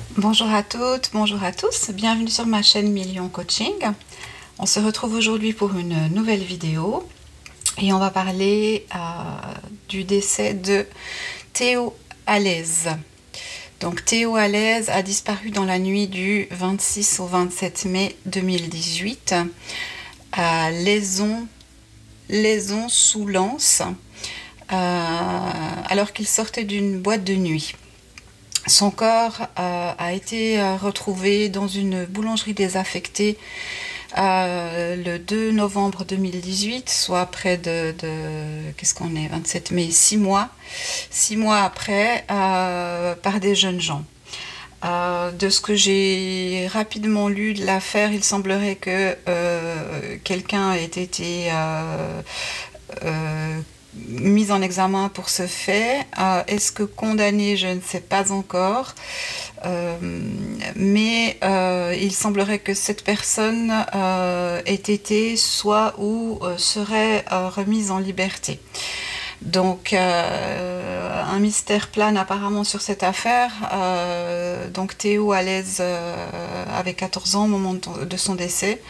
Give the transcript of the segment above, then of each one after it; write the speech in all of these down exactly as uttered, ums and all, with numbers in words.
Bonjour à toutes, bonjour à tous, bienvenue sur ma chaîne Million Coaching. On se retrouve aujourd'hui pour une nouvelle vidéo et on va parler euh, du décès de Théo Allez. Donc Théo Allez a disparu dans la nuit du vingt-six au vingt-sept mai deux mille dix-huit à Laizon, Laizon sous Lens, euh, alors qu'il sortait d'une boîte de nuit. Son corps euh, a été euh, retrouvé dans une boulangerie désaffectée euh, le deux novembre deux mille dix-huit, soit près de, de qu'est-ce qu'on est, vingt-sept mai, six mois, six mois après, euh, par des jeunes gens. Euh, de ce que j'ai rapidement lu de l'affaire, il semblerait que euh, quelqu'un ait été euh, euh, mise en examen pour ce fait. Euh, Est-ce que condamné? Je ne sais pas encore. Euh, mais euh, il semblerait que cette personne euh, ait été soit ou euh, serait euh, remise en liberté. Donc euh, un mystère plane apparemment sur cette affaire. Euh, donc Théo Allez euh, avait quatorze ans au moment de son décès.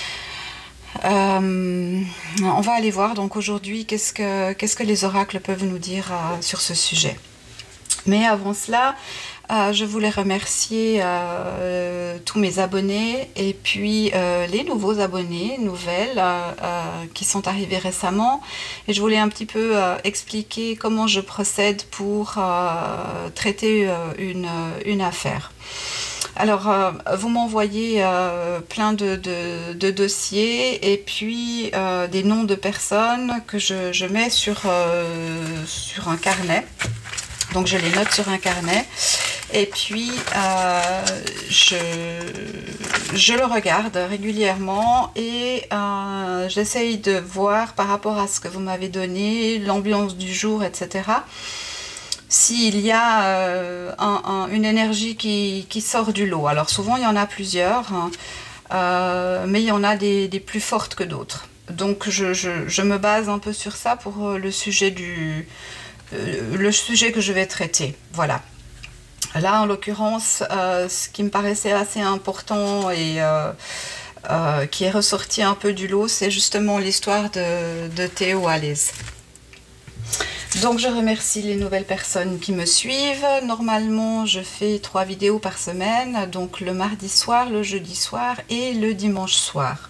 Euh, on va aller voir donc aujourd'hui qu'est-ce que, qu'est-ce que les oracles peuvent nous dire euh, sur ce sujet. Mais avant cela, euh, je voulais remercier euh, tous mes abonnés et puis euh, les nouveaux abonnés, nouvelles, euh, euh, qui sont arrivés récemment. Et je voulais un petit peu euh, expliquer comment je procède pour euh, traiter euh, une, une affaire. Alors, euh, vous m'envoyez euh, plein de, de, de dossiers et puis euh, des noms de personnes que je, je mets sur, euh, sur un carnet. Donc, je les note sur un carnet et puis euh, je, je le regarde régulièrement et euh, j'essaye de voir par rapport à ce que vous m'avez donné, l'ambiance du jour, et cetera, s'il y a euh, un, un, une énergie qui, qui sort du lot. Alors souvent il y en a plusieurs, hein, euh, mais il y en a des, des plus fortes que d'autres. Donc je, je, je me base un peu sur ça pour le sujet, du, euh, le sujet que je vais traiter. Voilà. Là en l'occurrence, euh, ce qui me paraissait assez important et euh, euh, qui est ressorti un peu du lot, c'est justement l'histoire de, de Théo Allez. Donc je remercie les nouvelles personnes qui me suivent. Normalement je fais trois vidéos par semaine, donc le mardi soir, le jeudi soir et le dimanche soir.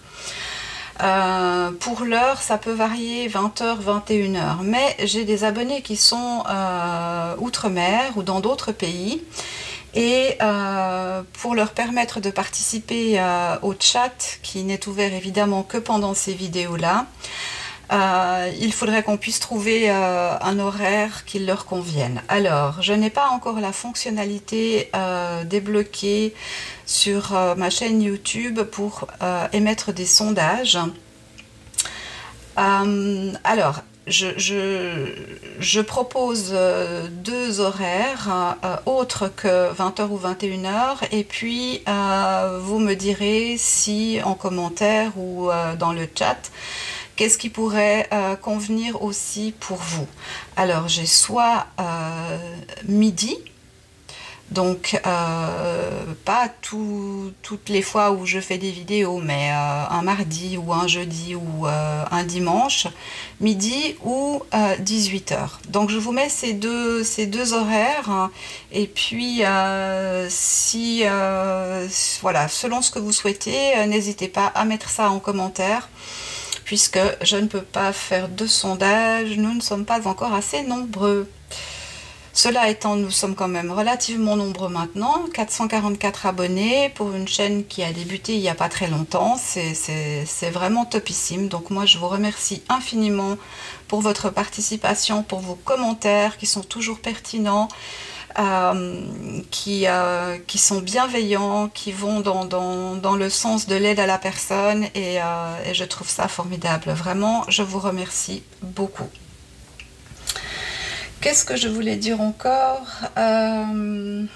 Euh, pour l'heure ça peut varier vingt heures, vingt et une heures, mais j'ai des abonnés qui sont euh, outre-mer ou dans d'autres pays. Et euh, pour leur permettre de participer euh, au chat, qui n'est ouvert évidemment que pendant ces vidéos-là, Euh, il faudrait qu'on puisse trouver euh, un horaire qui leur convienne. Alors, je n'ai pas encore la fonctionnalité euh, débloquée sur euh, ma chaîne YouTube pour euh, émettre des sondages. Euh, alors, je, je, je propose euh, deux horaires euh, autres que vingt heures ou vingt et une heures et puis euh, vous me direz si en commentaire ou euh, dans le chat qu'est-ce qui pourrait euh, convenir aussi pour vous. Alors j'ai soit euh, midi, donc euh, pas tout, toutes les fois où je fais des vidéos, mais euh, un mardi ou un jeudi ou euh, un dimanche, midi ou euh, dix-huit heures. Donc je vous mets ces deux, ces deux horaires, hein, et puis euh, si, euh, voilà, selon ce que vous souhaitez, euh, n'hésitez pas à mettre ça en commentaire, puisque je ne peux pas faire de sondage, nous ne sommes pas encore assez nombreux. Cela étant, nous sommes quand même relativement nombreux maintenant, quatre cent quarante-quatre abonnés pour une chaîne qui a débuté il n'y a pas très longtemps, c'est vraiment topissime. Donc moi je vous remercie infiniment pour votre participation, pour vos commentaires qui sont toujours pertinents. Euh, qui, euh, qui sont bienveillants, qui vont dans, dans, dans le sens de l'aide à la personne et, euh, et je trouve ça formidable. Vraiment, je vous remercie beaucoup. Qu'est-ce que je voulais dire encore? euh...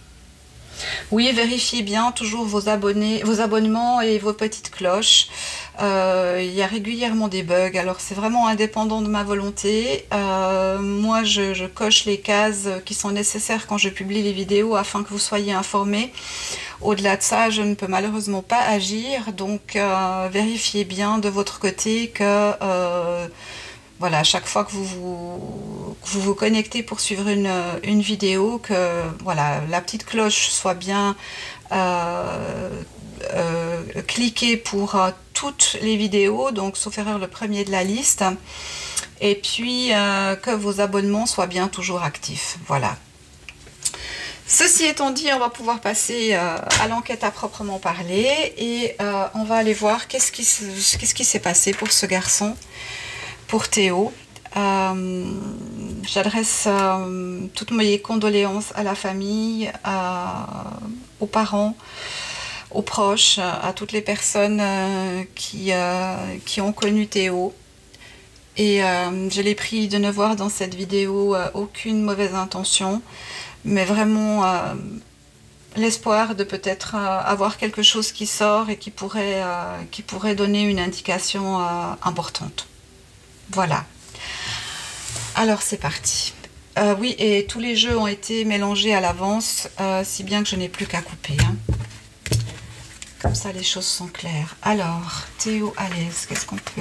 Oui, vérifiez bien toujours vos abonnés, vos abonnements et vos petites cloches. Euh, il y a régulièrement des bugs, alors c'est vraiment indépendant de ma volonté. Euh, moi je, je coche les cases qui sont nécessaires quand je publie les vidéos afin que vous soyez informés. Au-delà de ça, je ne peux malheureusement pas agir, donc euh, vérifiez bien de votre côté que euh, voilà, chaque fois que vous vous, que vous vous connectez pour suivre une, une vidéo, que voilà, la petite cloche soit bien euh, euh, cliquée pour euh, toutes les vidéos, donc sauf erreur le premier de la liste, et puis euh, que vos abonnements soient bien toujours actifs. Voilà. Ceci étant dit, on va pouvoir passer euh, à l'enquête à proprement parler et euh, on va aller voir qu'est-ce qui qu'est-ce qui s'est passé pour ce garçon. Pour Théo, euh, j'adresse euh, toutes mes condoléances à la famille, à, aux parents, aux proches, à toutes les personnes euh, qui, euh, qui ont connu Théo. Et euh, je l'ai pris de ne voir dans cette vidéo euh, aucune mauvaise intention, mais vraiment euh, l'espoir de peut-être euh, avoir quelque chose qui sort et qui pourrait, euh, qui pourrait donner une indication euh, importante. Voilà. Alors c'est parti. Euh, oui, et tous les jeux ont été mélangés à l'avance, euh, si bien que je n'ai plus qu'à couper. Hein. Comme ça, les choses sont claires. Alors, Théo à l'aise, qu'est-ce qu'on peut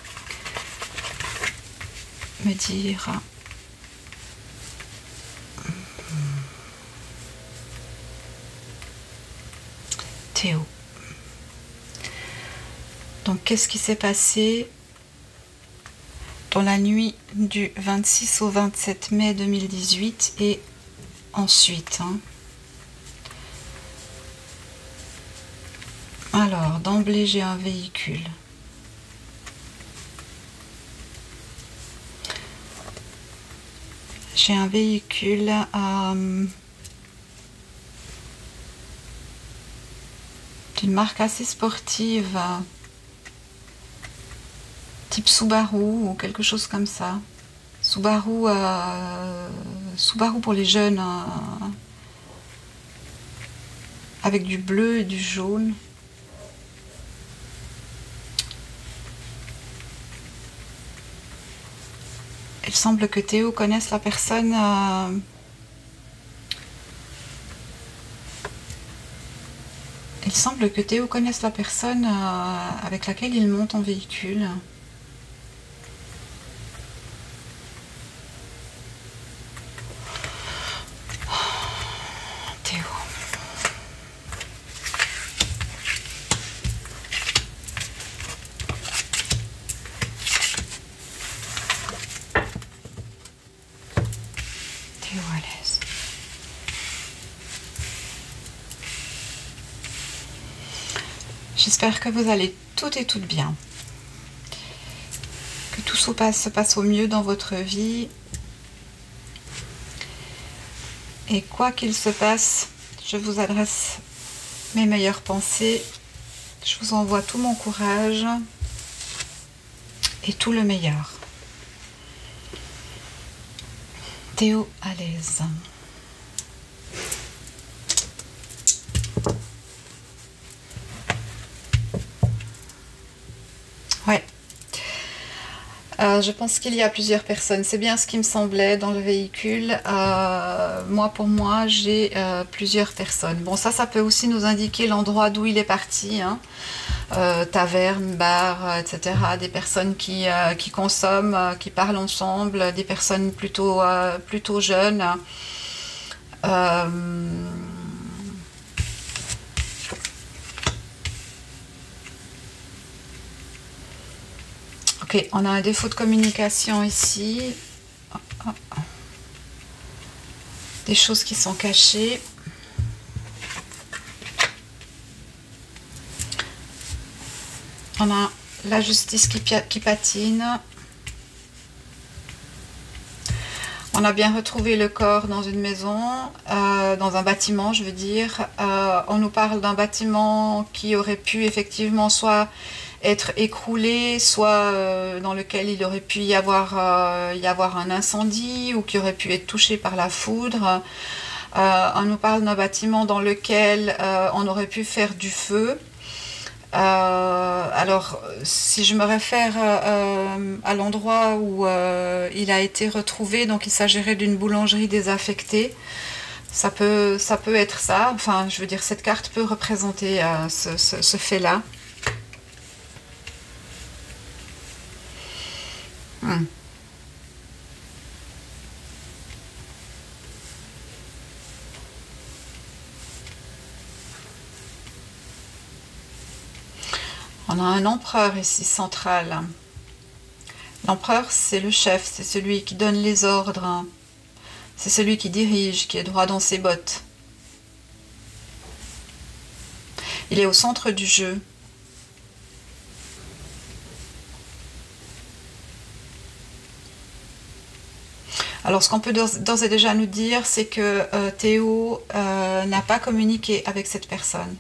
me dire? Théo. Donc, qu'est-ce qui s'est passé dans la nuit du vingt-six au vingt-sept mai deux mille dix-huit et ensuite hein. Alors, d'emblée, j'ai un véhicule. J'ai un véhicule euh, d'une marque assez sportive, type Subaru ou quelque chose comme ça. Subaru, euh, Subaru pour les jeunes, euh, avec du bleu et du jaune. Il semble que Théo connaisse la personne euh, il semble que Théo connaisse la personne euh, avec laquelle il monte en véhicule. Théo. Théo à l'aise. J'espère que vous allez toutes et toutes bien. Que tout se passe, se passe au mieux dans votre vie. Et quoi qu'il se passe, je vous adresse mes meilleures pensées. Je vous envoie tout mon courage et tout le meilleur. Théo à l'aise. Ouais. Euh, je pense qu'il y a plusieurs personnes. C'est bien ce qui me semblait dans le véhicule. Euh, moi, pour moi, j'ai euh, plusieurs personnes. Bon, ça, ça peut aussi nous indiquer l'endroit d'où il est parti. Hein. Euh, taverne, bar, et cetera. Des personnes qui, euh, qui consomment, euh, qui parlent ensemble, des personnes plutôt, euh, plutôt jeunes. Euh, Ok, on a un défaut de communication ici. Oh, oh, oh. Des choses qui sont cachées. On a la justice qui, qui patine. On a bien retrouvé le corps dans une maison, euh, dans un bâtiment, je veux dire. Euh, on nous parle d'un bâtiment qui aurait pu effectivement soit être écroulé, soit euh, dans lequel il aurait pu y avoir, euh, y avoir un incendie ou qui aurait pu être touché par la foudre. Euh, on nous parle d'un bâtiment dans lequel euh, on aurait pu faire du feu. Euh, alors, si je me réfère euh, à l'endroit où euh, il a été retrouvé, donc il s'agirait d'une boulangerie désaffectée. Ça peut, ça peut être ça. Enfin, je veux dire, cette carte peut représenter euh, ce, ce, ce fait-là. Hmm. On a un empereur ici central. L'empereur, c'est le chef, c'est celui qui donne les ordres. C'est celui qui dirige, qui est droit dans ses bottes. Il est au centre du jeu. Alors, ce qu'on peut d'ores et déjà nous dire, c'est que euh, Théo euh, n'a pas communiqué avec cette personne.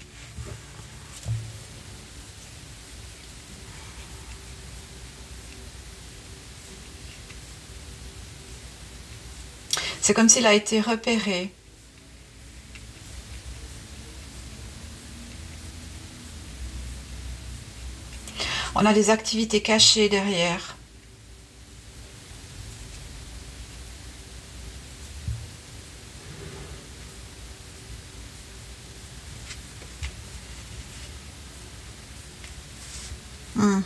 C'est comme s'il a été repéré. On a des activités cachées derrière. Hmm.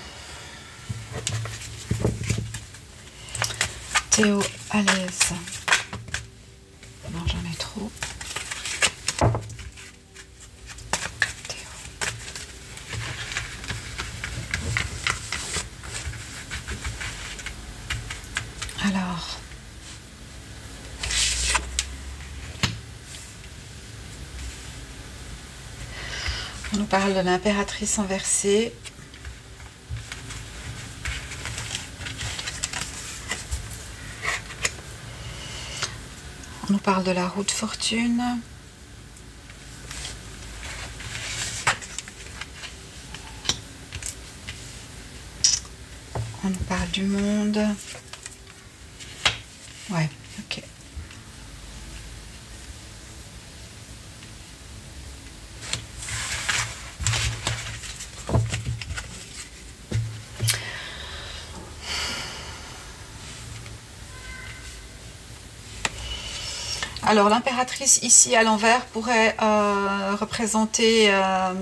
Théo à l'aise. Non, j'en ai trop. Théo. Alors. On nous parle de l'impératrice inversée. On nous parle de la roue de fortune. On nous parle du monde. Ouais, ok. Alors l'impératrice ici à l'envers pourrait euh, représenter euh,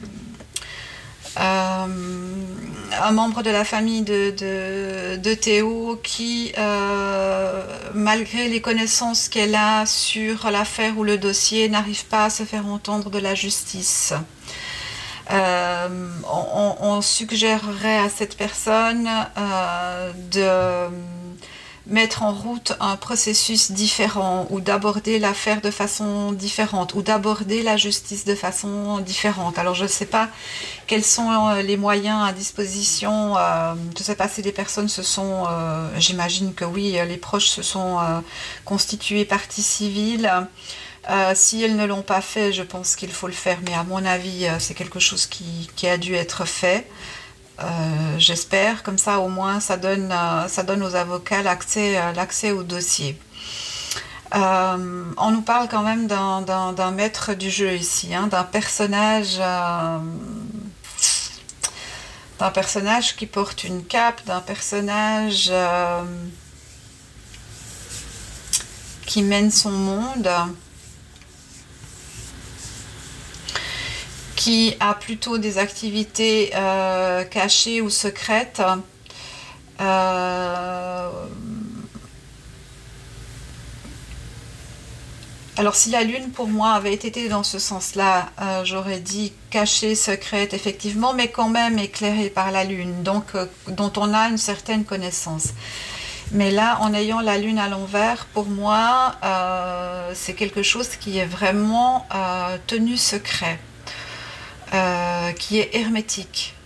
euh, un membre de la famille de, de, de Théo qui, euh, malgré les connaissances qu'elle a sur l'affaire ou le dossier, n'arrive pas à se faire entendre de la justice. Euh, on, on suggérerait à cette personne euh, de mettre en route un processus différent ou d'aborder l'affaire de façon différente ou d'aborder la justice de façon différente. Alors je ne sais pas quels sont les moyens à disposition, euh, je ne sais pas si les personnes se sont, euh, j'imagine que oui, les proches se sont euh, constitués partie civile. Euh, si elles ne l'ont pas fait, je pense qu'il faut le faire, mais à mon avis, c'est quelque chose qui, qui a dû être fait. Euh, j'espère, comme ça au moins ça donne, euh, ça donne aux avocats l'accès euh, l'accès au dossier. Euh, on nous parle quand même d'un maître du jeu ici, hein, d'un personnage, euh, d'un personnage qui porte une cape, d'un personnage euh, qui mène son monde, qui a plutôt des activités euh, cachées ou secrètes. Euh, alors si la lune pour moi avait été dans ce sens-là, euh, j'aurais dit cachée, secrète, effectivement, mais quand même éclairée par la lune, donc euh, dont on a une certaine connaissance. Mais là, en ayant la lune à l'envers, pour moi, euh, c'est quelque chose qui est vraiment euh, tenu secret. Euh, qui est hermétique.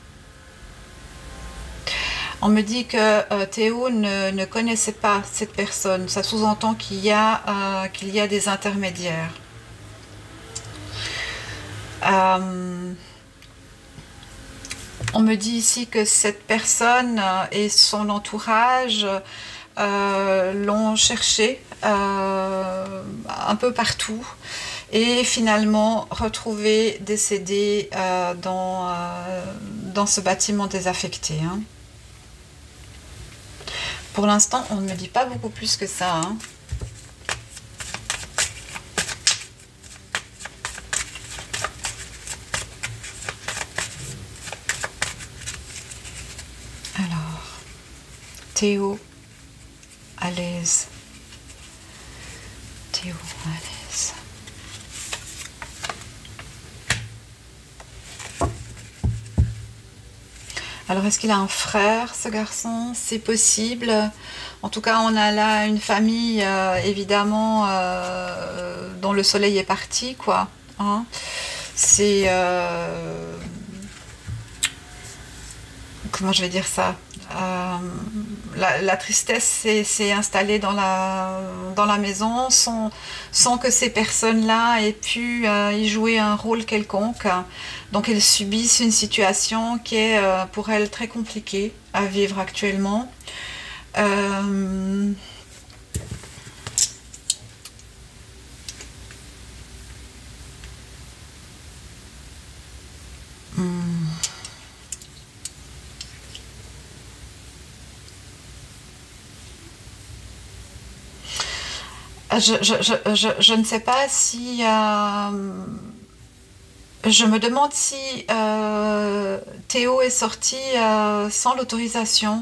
On me dit que euh, Théo ne, ne connaissait pas cette personne. Ça sous-entend qu'il y, euh, qu'il y a des intermédiaires. Euh, on me dit ici que cette personne et son entourage euh, l'ont cherché euh, un peu partout. et finalement retrouvé décédé euh, dans, euh, dans ce bâtiment désaffecté. Hein. Pour l'instant, on ne me dit pas beaucoup plus que ça. Hein. Alors, Théo, à l'aise. Théo, à l'aise. Alors, est-ce qu'il a un frère, ce garçon? C'est possible. En tout cas, on a là une famille, euh, évidemment, euh, dont le soleil est parti, quoi. Hein. C'est... Euh... Comment je vais dire ça? Euh, la, la tristesse s'est installée dans la, dans la maison sans, sans que ces personnes-là aient pu euh, y jouer un rôle quelconque. Donc elles subissent une situation qui est euh, pour elles très compliquée à vivre actuellement. Euh, hmm. Je, je, je, je, je ne sais pas si... Euh, je me demande si euh, Théo est sorti euh, sans l'autorisation.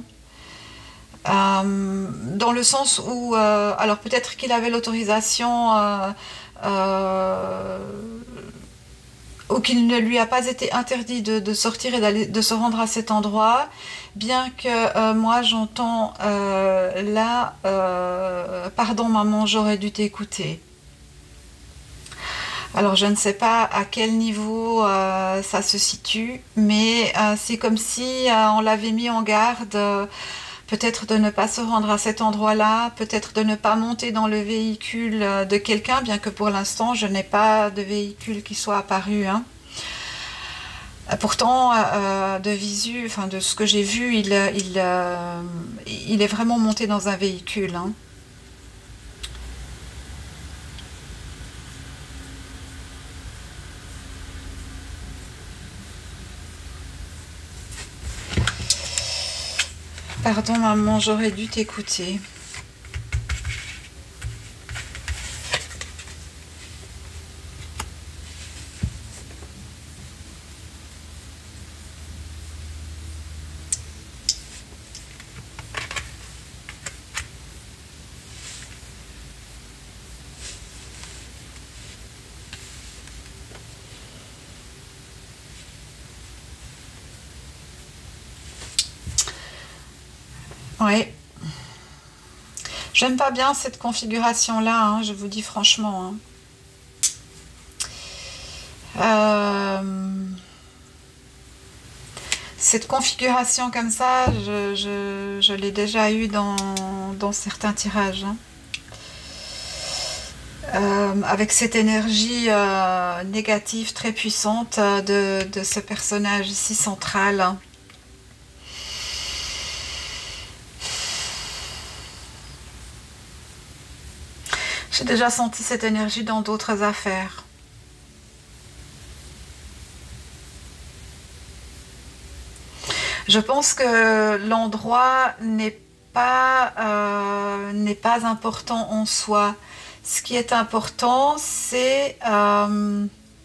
Euh, dans le sens où... Euh, alors peut-être qu'il avait l'autorisation... Euh, euh, ou qu'il ne lui a pas été interdit de, de sortir et d'aller, de se rendre à cet endroit, bien que euh, moi j'entends euh, là, euh, pardon maman, j'aurais dû t'écouter. Alors je ne sais pas à quel niveau euh, ça se situe, mais euh, c'est comme si euh, on l'avait mis en garde, euh, peut-être de ne pas se rendre à cet endroit-là, peut-être de ne pas monter dans le véhicule de quelqu'un, bien que pour l'instant je n'ai pas de véhicule qui soit apparu. Hein. Pourtant, euh, de visu, enfin de ce que j'ai vu, il, il, euh, il est vraiment monté dans un véhicule. Hein. Pardon maman, j'aurais dû t'écouter. Oui. J'aime pas bien cette configuration-là, hein, je vous dis franchement. Hein. Euh... Cette configuration comme ça, je, je, je l'ai déjà eu dans, dans certains tirages. Hein. Euh, avec cette énergie euh, négative très puissante de, de ce personnage ici central. Hein. J'ai déjà senti cette énergie dans d'autres affaires. Je pense que l'endroit n'est pas, euh, n'est pas important en soi. Ce qui est important, c'est euh,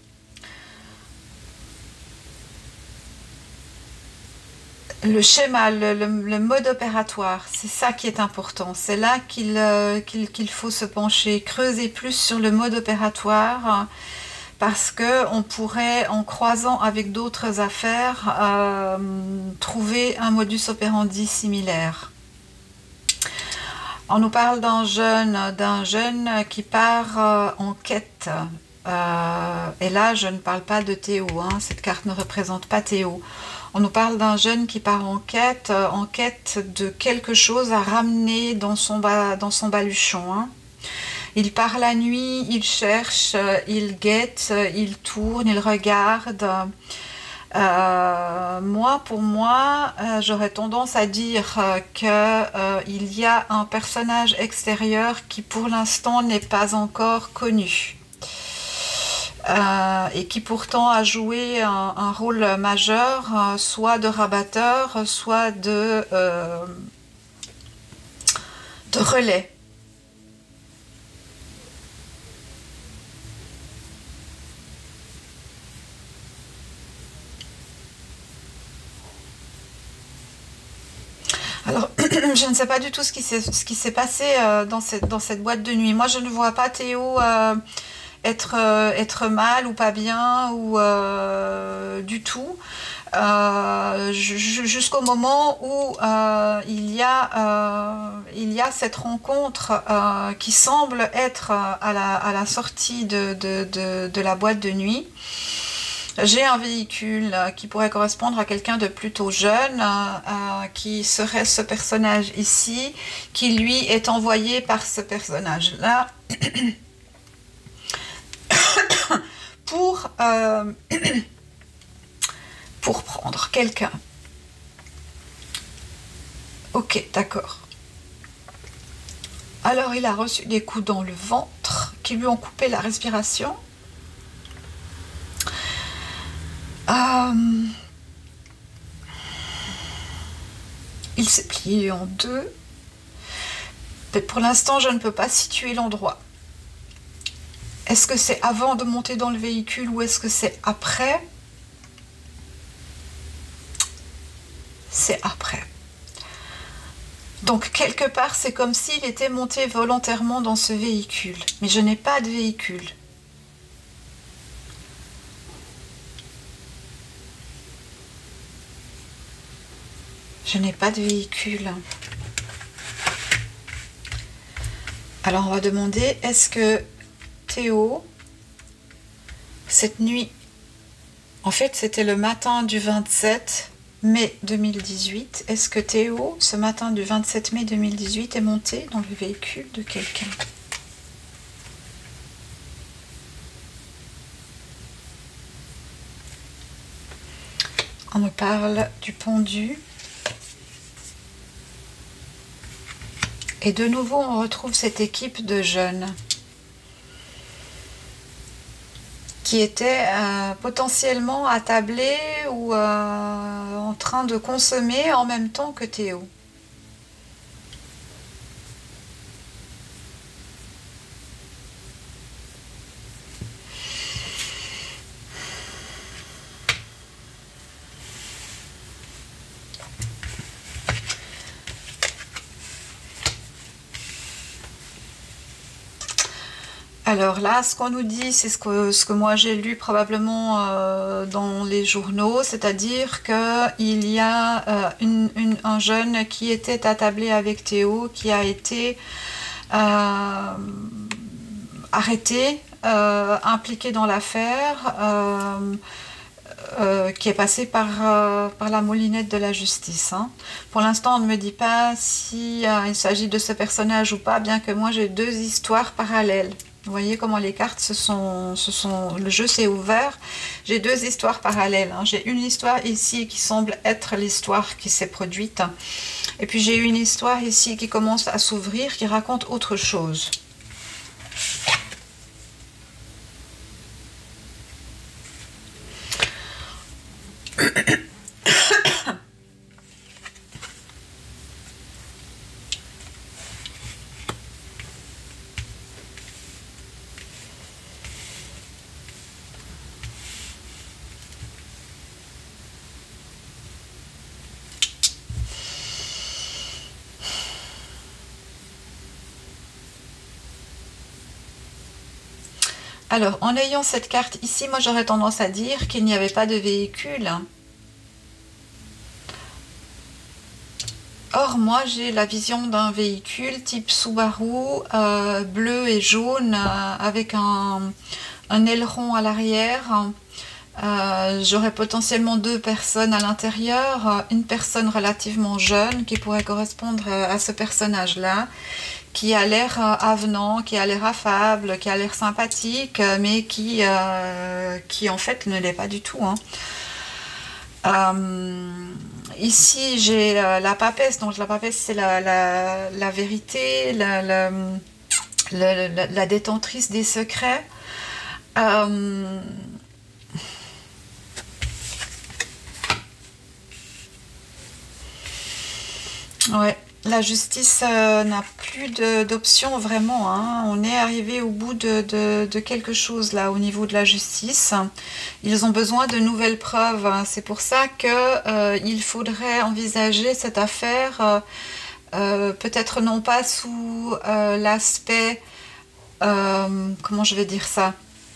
le schéma, le, le, le mode opératoire. C'est ça qui est important. C'est là qu'il euh, qu'il, qu'il faut se pencher, creuser plus sur le mode opératoire. Parce qu'on pourrait, en croisant avec d'autres affaires, euh, trouver un modus operandi similaire. On nous parle d'un jeune, d'un jeune qui part euh, en quête. Euh, et là, je ne parle pas de Théo, hein, cette carte ne représente pas Théo. On nous parle d'un jeune qui part en quête, euh, en quête de quelque chose à ramener dans son, ba, dans son baluchon. Hein. Il part la nuit, il cherche, il guette, il tourne, il regarde. Euh, moi, pour moi, euh, j'aurais tendance à dire euh, qu'il euh, y a un personnage extérieur qui pour l'instant n'est pas encore connu. euh, et qui pourtant a joué un, un rôle majeur, euh, soit de rabatteur, soit de, euh, de relais. Alors, je ne sais pas du tout ce qui s'est ce qui s'est passé euh, dans cette, dans cette boîte de nuit. Moi, je ne vois pas Théo euh, être, euh, être mal ou pas bien ou euh, du tout. Euh, jusqu'au moment où euh, il, y a, euh, il y a cette rencontre euh, qui semble être à la, à la sortie de, de, de, de la boîte de nuit. J'ai un véhicule qui pourrait correspondre à quelqu'un de plutôt jeune, euh, qui serait ce personnage ici, qui lui est envoyé par ce personnage-là pour, euh, pour prendre quelqu'un. Ok, d'accord. Alors il a reçu des coups dans le ventre qui lui ont coupé la respiration. Euh, il s'est plié en deux. Mais pour l'instant, je ne peux pas situer l'endroit. Est-ce que c'est avant de monter dans le véhicule ou est-ce que c'est après? C'est après. Donc, quelque part, c'est comme s'il était monté volontairement dans ce véhicule. Mais je n'ai pas de véhicule. Je n'ai pas de véhicule. Alors, on va demander, est-ce que Théo, cette nuit, en fait, c'était le matin du vingt-sept mai deux mille dix-huit, est-ce que Théo, ce matin du vingt-sept mai deux mille dix-huit, est monté dans le véhicule de quelqu'un? On me parle du pendu. Et de nouveau, on retrouve cette équipe de jeunes qui étaient euh, potentiellement attablés ou euh, en train de consommer en même temps que Théo. Alors là, ce qu'on nous dit, c'est ce que, ce que moi j'ai lu probablement euh, dans les journaux, c'est-à-dire qu'il y a euh, une, une, un jeune qui était attablé avec Théo, qui a été euh, arrêté, euh, impliqué dans l'affaire, euh, euh, qui est passé par, euh, par la moulinette de la justice. Hein. Pour l'instant, on ne me dit pas si euh, il s'agit de ce personnage ou pas, bien que moi j'ai deux histoires parallèles. Vous voyez comment les cartes se sont, se sont le jeu s'est ouvert. J'ai deux histoires parallèles. Hein. J'ai une histoire ici qui semble être l'histoire qui s'est produite. Et puis j'ai une histoire ici qui commence à s'ouvrir, qui raconte autre chose. Alors, en ayant cette carte ici, moi j'aurais tendance à dire qu'il n'y avait pas de véhicule. Or, moi j'ai la vision d'un véhicule type Subaru, euh, bleu et jaune, euh, avec un, un aileron à l'arrière. Euh, j'aurais potentiellement deux personnes à l'intérieur, une personne relativement jeune qui pourrait correspondre à ce personnage-là, qui a l'air avenant, qui a l'air affable, qui a l'air sympathique, mais qui, euh, qui en fait ne l'est pas du tout. Hein. Euh, ici, j'ai euh, la papesse. Donc la papesse, c'est la, la, la vérité, la, la, la, la, la détentrice des secrets. Euh, ouais, la justice euh, n'a plus d'options vraiment, hein. On est arrivé au bout de, de, de quelque chose là au niveau de la justice. Ils ont besoin de nouvelles preuves, hein. C'est pour ça que euh, il faudrait envisager cette affaire, euh, euh, peut-être non pas sous euh, l'aspect, euh, comment je vais dire ça,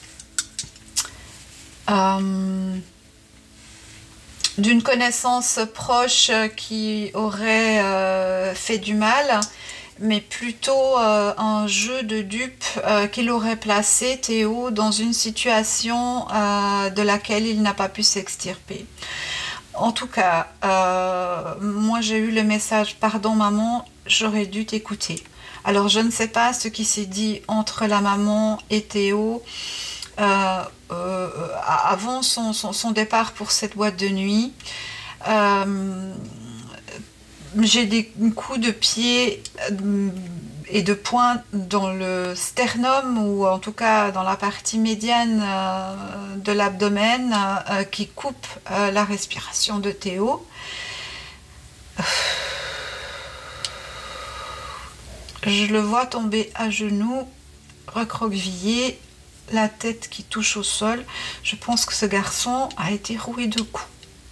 euh, d'une connaissance proche qui aurait euh, fait du mal, mais plutôt euh, un jeu de dupe euh, qu'il aurait placé Théo dans une situation euh, de laquelle il n'a pas pu s'extirper. En tout cas, euh, moi j'ai eu le message «Pardon maman, j'aurais dû t'écouter». Alors je ne sais pas ce qui s'est dit entre la maman et Théo euh, euh, avant son, son, son départ pour cette boîte de nuit. Euh, j'ai des coups de pied et de poing dans le sternum, ou en tout cas dans la partie médiane euh, de l'abdomen, euh, qui coupent euh, la respiration de Théo. Je le vois tomber à genoux, recroquevillé, la tête qui touche au sol. Je pense que ce garçon a été roué de coups.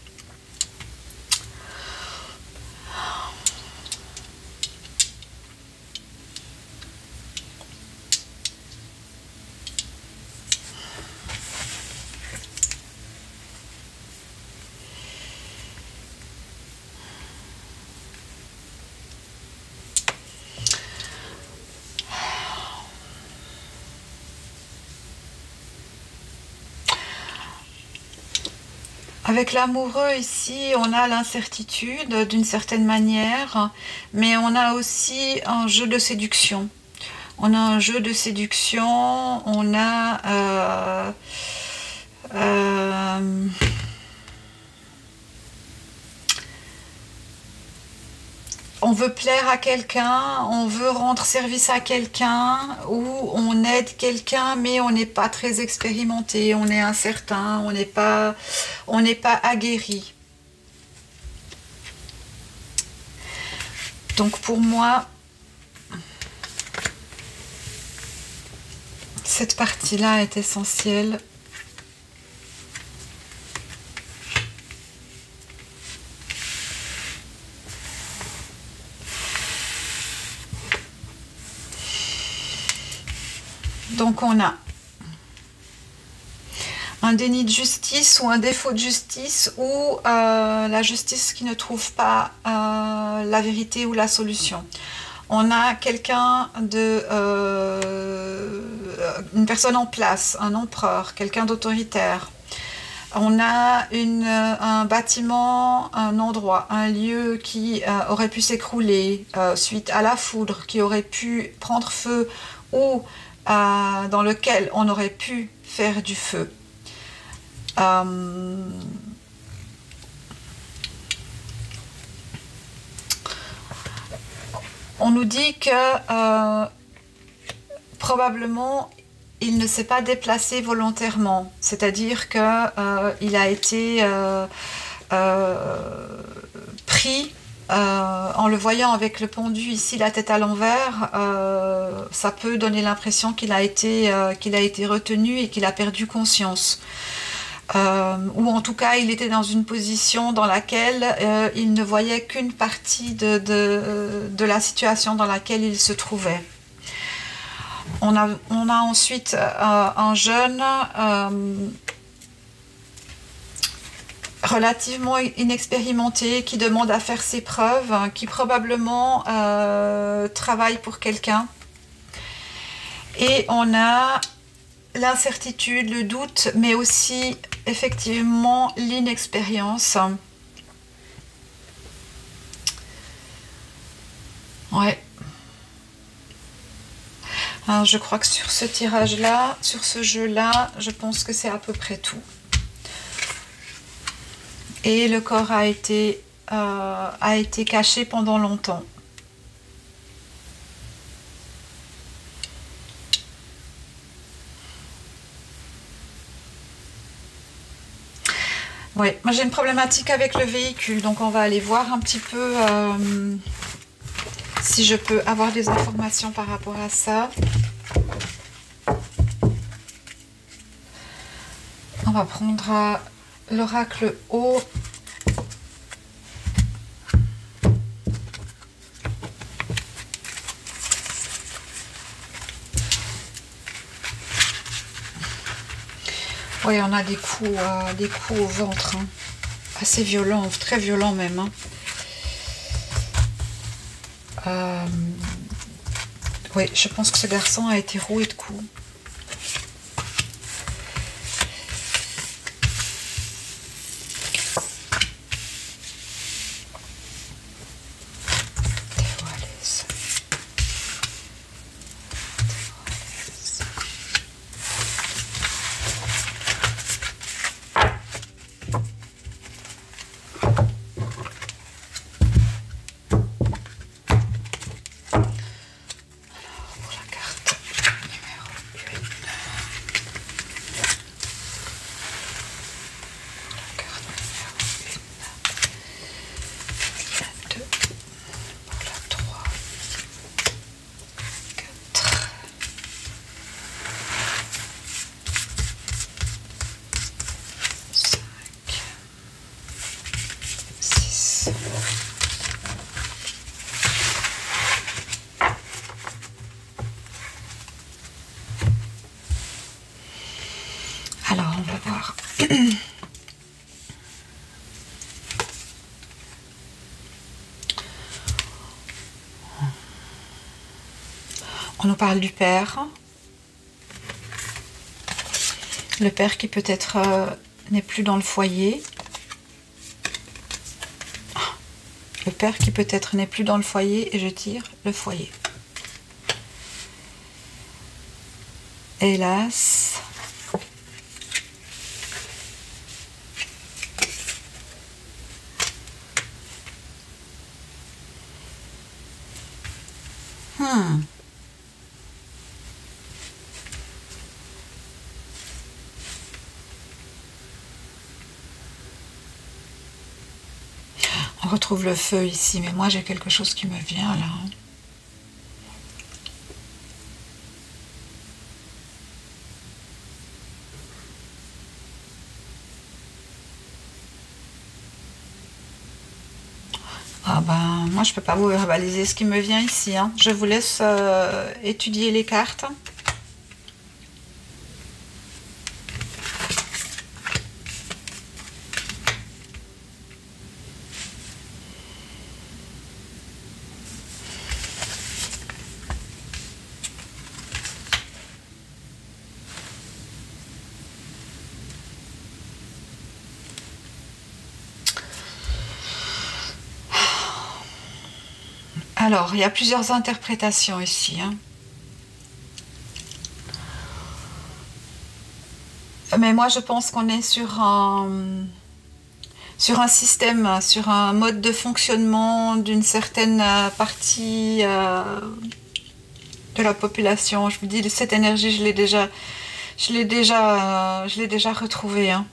Avec l'amoureux ici, on a l'incertitude d'une certaine manière, mais on a aussi un jeu de séduction. On a un jeu de séduction, on a... Euh, euh, on veut plaire à quelqu'un, on veut rendre service à quelqu'un, ou on aide quelqu'un, mais on n'est pas très expérimenté, on est incertain, on n'est pas, on n'est pas aguerri. Donc pour moi, cette partie-là est essentielle. Donc on a un déni de justice ou un défaut de justice, ou euh, la justice qui ne trouve pas euh, la vérité ou la solution. On a quelqu'un de... Euh, une personne en place, un empereur, quelqu'un d'autoritaire. On a une, un bâtiment, un endroit, un lieu qui euh, aurait pu s'écrouler euh, suite à la foudre, qui aurait pu prendre feu, ou euh, dans lequel on aurait pu faire du feu. Euh, on nous dit que euh, probablement il ne s'est pas déplacé volontairement, c'est-à-dire qu'il euh, a été euh, euh, pris. Euh, en le voyant avec le pendu ici, la tête à l'envers, euh, ça peut donner l'impression qu'il a été, euh, qu'il a été retenu et qu'il a perdu conscience. Euh, ou en tout cas, il était dans une position dans laquelle euh, il ne voyait qu'une partie de, de, de la situation dans laquelle il se trouvait. On a, on a ensuite euh, un jeune... Euh, relativement inexpérimenté, qui demande à faire ses preuves, qui probablement euh, travaille pour quelqu'un. Et on a l'incertitude, le doute, mais aussi effectivement l'inexpérience. Ouais. Alors, je crois que sur ce tirage-là, sur ce jeu-là, je pense que c'est à peu près tout. Et le corps a été, euh, a été caché pendant longtemps. Oui, moi j'ai une problématique avec le véhicule, donc on va aller voir un petit peu euh, si je peux avoir des informations par rapport à ça. On va prendre euh, l'oracle haut. Oui, on a des coups, euh, des coups au ventre, hein. Assez violents, très violents même. Hein. Euh, oui, je pense que ce garçon a été roué de coups. Alors, on va voir. On nous parle du père. Le père qui peut-être euh, n'est plus dans le foyer. Le père qui peut-être n'est plus dans le foyer et je tire le foyer. Hélas. Hmm. On retrouve le feu ici, mais moi j'ai quelque chose qui me vient là. Ah ben, moi je peux pas vous verbaliser ce qui me vient ici. Hein. Je vous laisse euh, étudier les cartes. Alors, il y a plusieurs interprétations ici. Hein. Mais moi, je pense qu'on est sur un, sur un système, sur un mode de fonctionnement d'une certaine partie euh, de la population. Je vous dis, cette énergie, je l'ai déjà, je l'ai déjà, euh, je l'ai déjà retrouvée. Hein.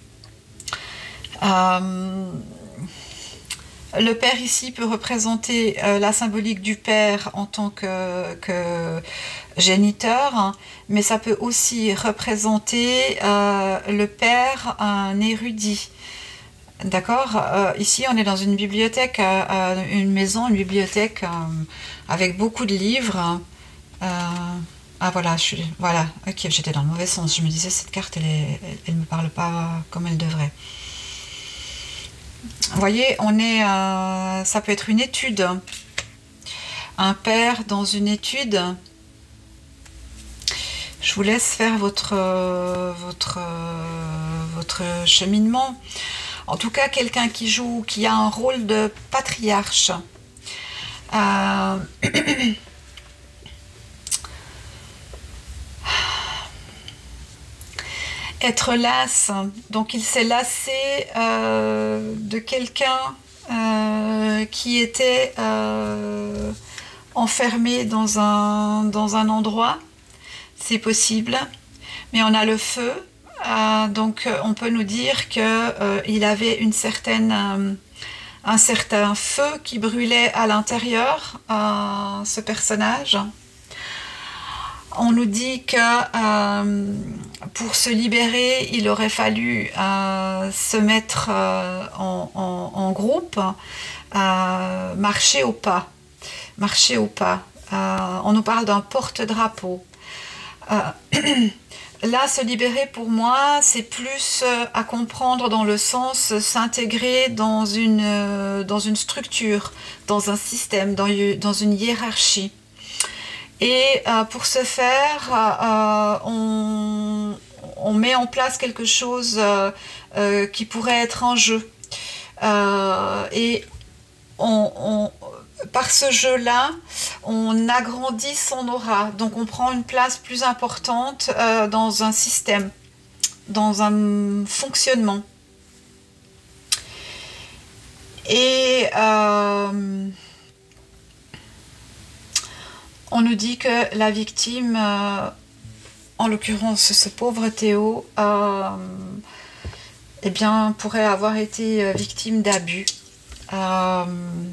Euh, Le père ici peut représenter euh, la symbolique du père en tant que, que géniteur, hein, mais ça peut aussi représenter euh, le père, un érudit. D'accord, euh, ici on est dans une bibliothèque, euh, une maison, une bibliothèque euh, avec beaucoup de livres. Euh, ah voilà, je suis, voilà, ok, j'étais dans le mauvais sens. Je me disais cette carte, elle, est, elle, elle me parle pas comme elle devrait. Vous voyez, on est, euh, ça peut être une étude. Un père dans une étude. Je vous laisse faire votre, votre, votre cheminement. En tout cas, quelqu'un qui joue, qui a un rôle de patriarche. Euh... Être lasse, donc il s'est lassé euh, de quelqu'un euh, qui était euh, enfermé dans un, dans un endroit, c'est possible, mais on a le feu, Euh, donc on peut nous dire qu'il euh, avait une certaine, euh, un certain feu qui brûlait à l'intérieur, euh, ce personnage. On nous dit que euh, pour se libérer, il aurait fallu euh, se mettre euh, en, en, en groupe, euh, marcher au pas. Marcher au pas. Euh, on nous parle d'un porte-drapeau. Euh, là, se libérer pour moi, c'est plus euh, à comprendre dans le sens s'intégrer dans une, euh, dans une structure, dans un système, dans, dans une hiérarchie. Et euh, pour ce faire, euh, on, on met en place quelque chose euh, euh, qui pourrait être un jeu. Euh, et on, on, par ce jeu-là, on agrandit son aura. Donc on prend une place plus importante euh, dans un système, dans un fonctionnement. Et... Euh, on nous dit que la victime, euh, en l'occurrence ce pauvre Théo, euh, eh bien, pourrait avoir été victime d'abus. Euh,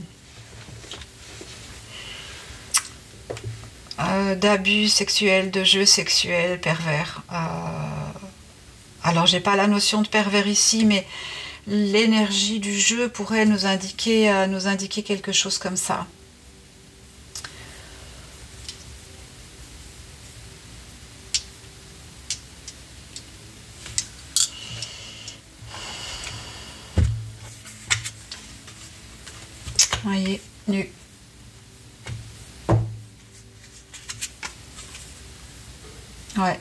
euh, d'abus sexuels, de jeux sexuels pervers. Euh, alors, j'ai pas la notion de pervers ici, mais l'énergie du jeu pourrait nous indiquer, euh, nous indiquer quelque chose comme ça. Voyez, nu. Ouais.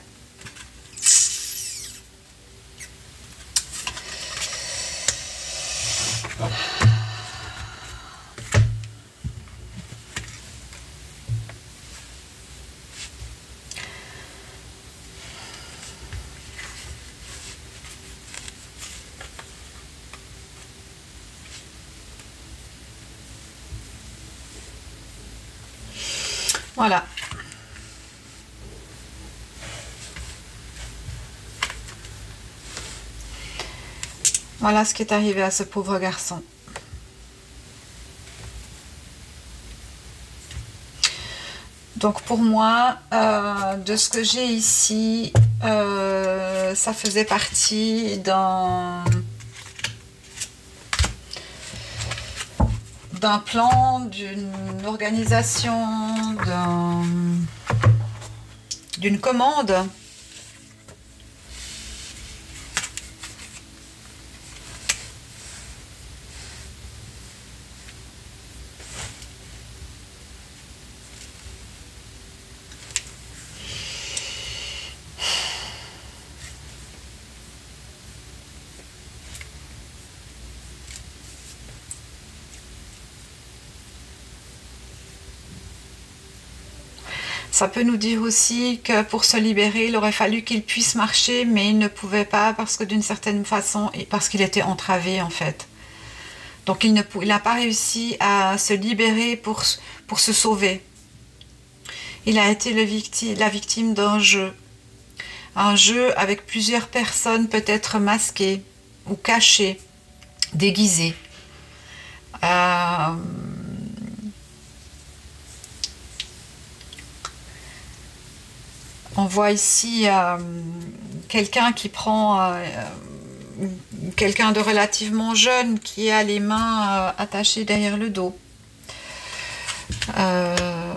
Voilà. Voilà ce qui est arrivé à ce pauvre garçon. Donc pour moi, euh, de ce que j'ai ici, euh, ça faisait partie d'un d'un plan, d'une organisation, d'un d'une commande. Ça peut nous dire aussi que pour se libérer, il aurait fallu qu'il puisse marcher, mais il ne pouvait pas parce que d'une certaine façon, parce qu'il était entravé en fait. Donc il n'a pas réussi à se libérer pour, pour se sauver. Il a été le victime, la victime d'un jeu. Un jeu avec plusieurs personnes peut-être masquées ou cachées, déguisées. Euh, On voit ici euh, quelqu'un qui prend, euh, quelqu'un de relativement jeune qui a les mains euh, attachées derrière le dos. Euh,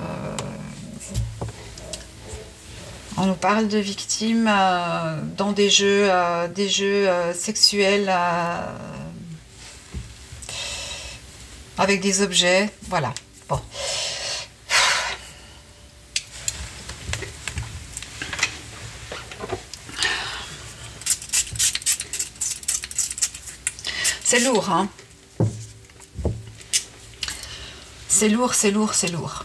on nous parle de victimes euh, dans des jeux, euh, des jeux euh, sexuels euh, avec des objets. Voilà. Bon. C'est lourd, hein. C'est lourd, c'est lourd, c'est lourd.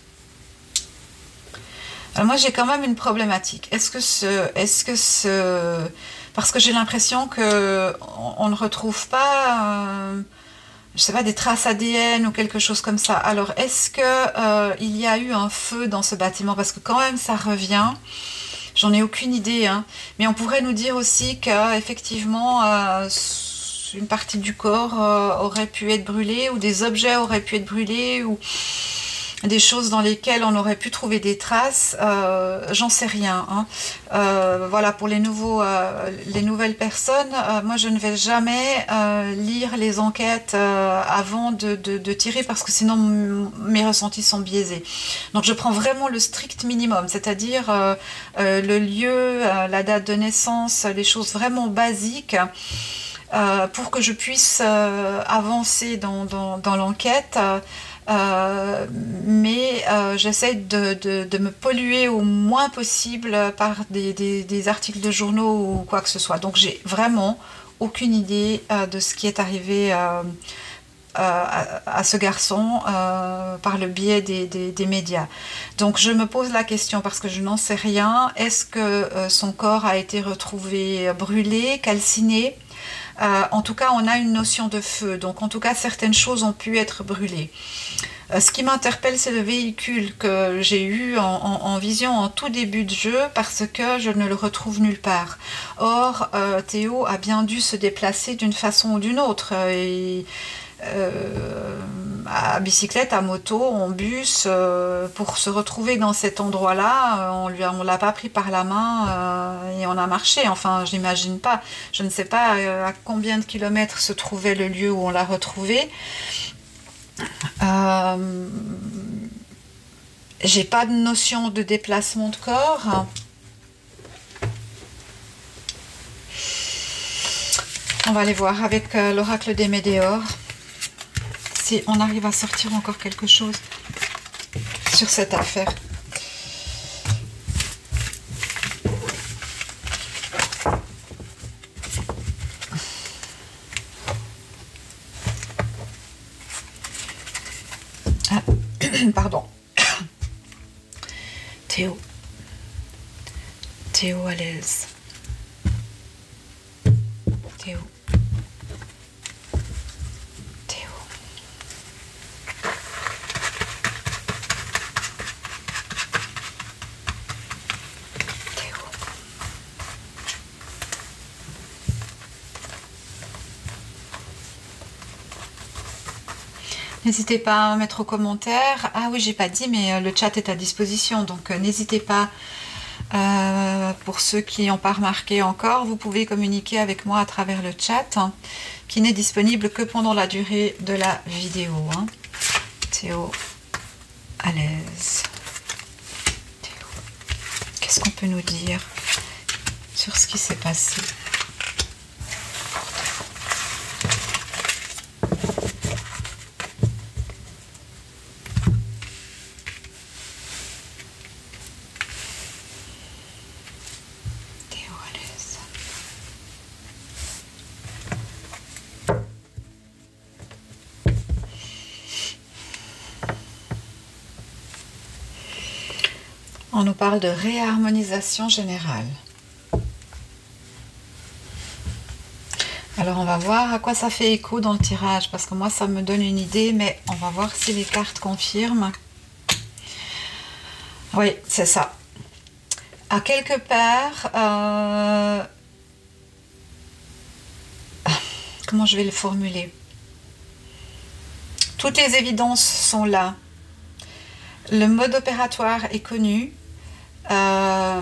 Alors moi, j'ai quand même une problématique. Est-ce que ce... Est-ce que ce... Parce que j'ai l'impression que on ne retrouve pas... Euh, je sais pas, des traces A D N ou quelque chose comme ça. Alors, est-ce que euh, il y a eu un feu dans ce bâtiment? Parce que quand même, ça revient. J'en ai aucune idée, hein. Mais on pourrait nous dire aussi qu'effectivement, euh, une partie du corps euh, aurait pu être brûlée, ou des objets auraient pu être brûlés, ou des choses dans lesquelles on aurait pu trouver des traces, euh, j'en sais rien, hein. Euh, voilà, pour les, nouveaux, euh, les nouvelles personnes, euh, moi je ne vais jamais euh, lire les enquêtes euh, avant de, de, de tirer, parce que sinon mes ressentis sont biaisés. Donc je prends vraiment le strict minimum, c'est-à-dire euh, euh, le lieu, euh, la date de naissance, les choses vraiment basiques, euh, pour que je puisse euh, avancer dans, dans, dans l'enquête. Euh, mais euh, j'essaie de, de, de me polluer au moins possible par des, des, des articles de journaux ou quoi que ce soit. Donc j'ai vraiment aucune idée euh, de ce qui est arrivé euh, euh, à, à ce garçon euh, par le biais des, des, des médias. Donc je me pose la question, parce que je n'en sais rien. Est-ce que euh, son corps a été retrouvé brûlé, calciné? Euh, en tout cas, on a une notion de feu, donc en tout cas, certaines choses ont pu être brûlées. Euh, ce qui m'interpelle, c'est le véhicule que j'ai eu en, en, en vision en tout début de jeu, parce que je ne le retrouve nulle part. Or, euh, Théo a bien dû se déplacer d'une façon ou d'une autre. Et, euh, à bicyclette, à moto, en bus, euh, pour se retrouver dans cet endroit-là, on lui, on l'a pas pris par la main euh, et on a marché. Enfin, je n'imagine pas. Je ne sais pas euh, à combien de kilomètres se trouvait le lieu où on l'a retrouvé. Euh, j'ai pas de notion de déplacement de corps. On va aller voir avec euh, l'oracle des Médéors si on arrive à sortir encore quelque chose sur cette affaire. Ah, pardon. Théo. Théo à l'aise. Théo. Théo. Théo. N'hésitez pas à mettre aux commentaires. Ah oui, j'ai pas dit, mais le chat est à disposition, donc euh, n'hésitez pas. Euh, pour ceux qui n'ont pas remarqué encore, vous pouvez communiquer avec moi à travers le chat, hein, qui n'est disponible que pendant la durée de la vidéo. Hein. Théo, à l'aise. Théo, qu'est-ce qu'on peut nous dire sur ce qui s'est passé? On nous parle de réharmonisation générale. Alors on va voir à quoi ça fait écho dans le tirage, parce que moi ça me donne une idée, mais on va voir si les cartes confirment. Oui, c'est ça. À quelque part, euh... comment je vais le formuler? Toutes les évidences sont là. Le mode opératoire est connu. Euh,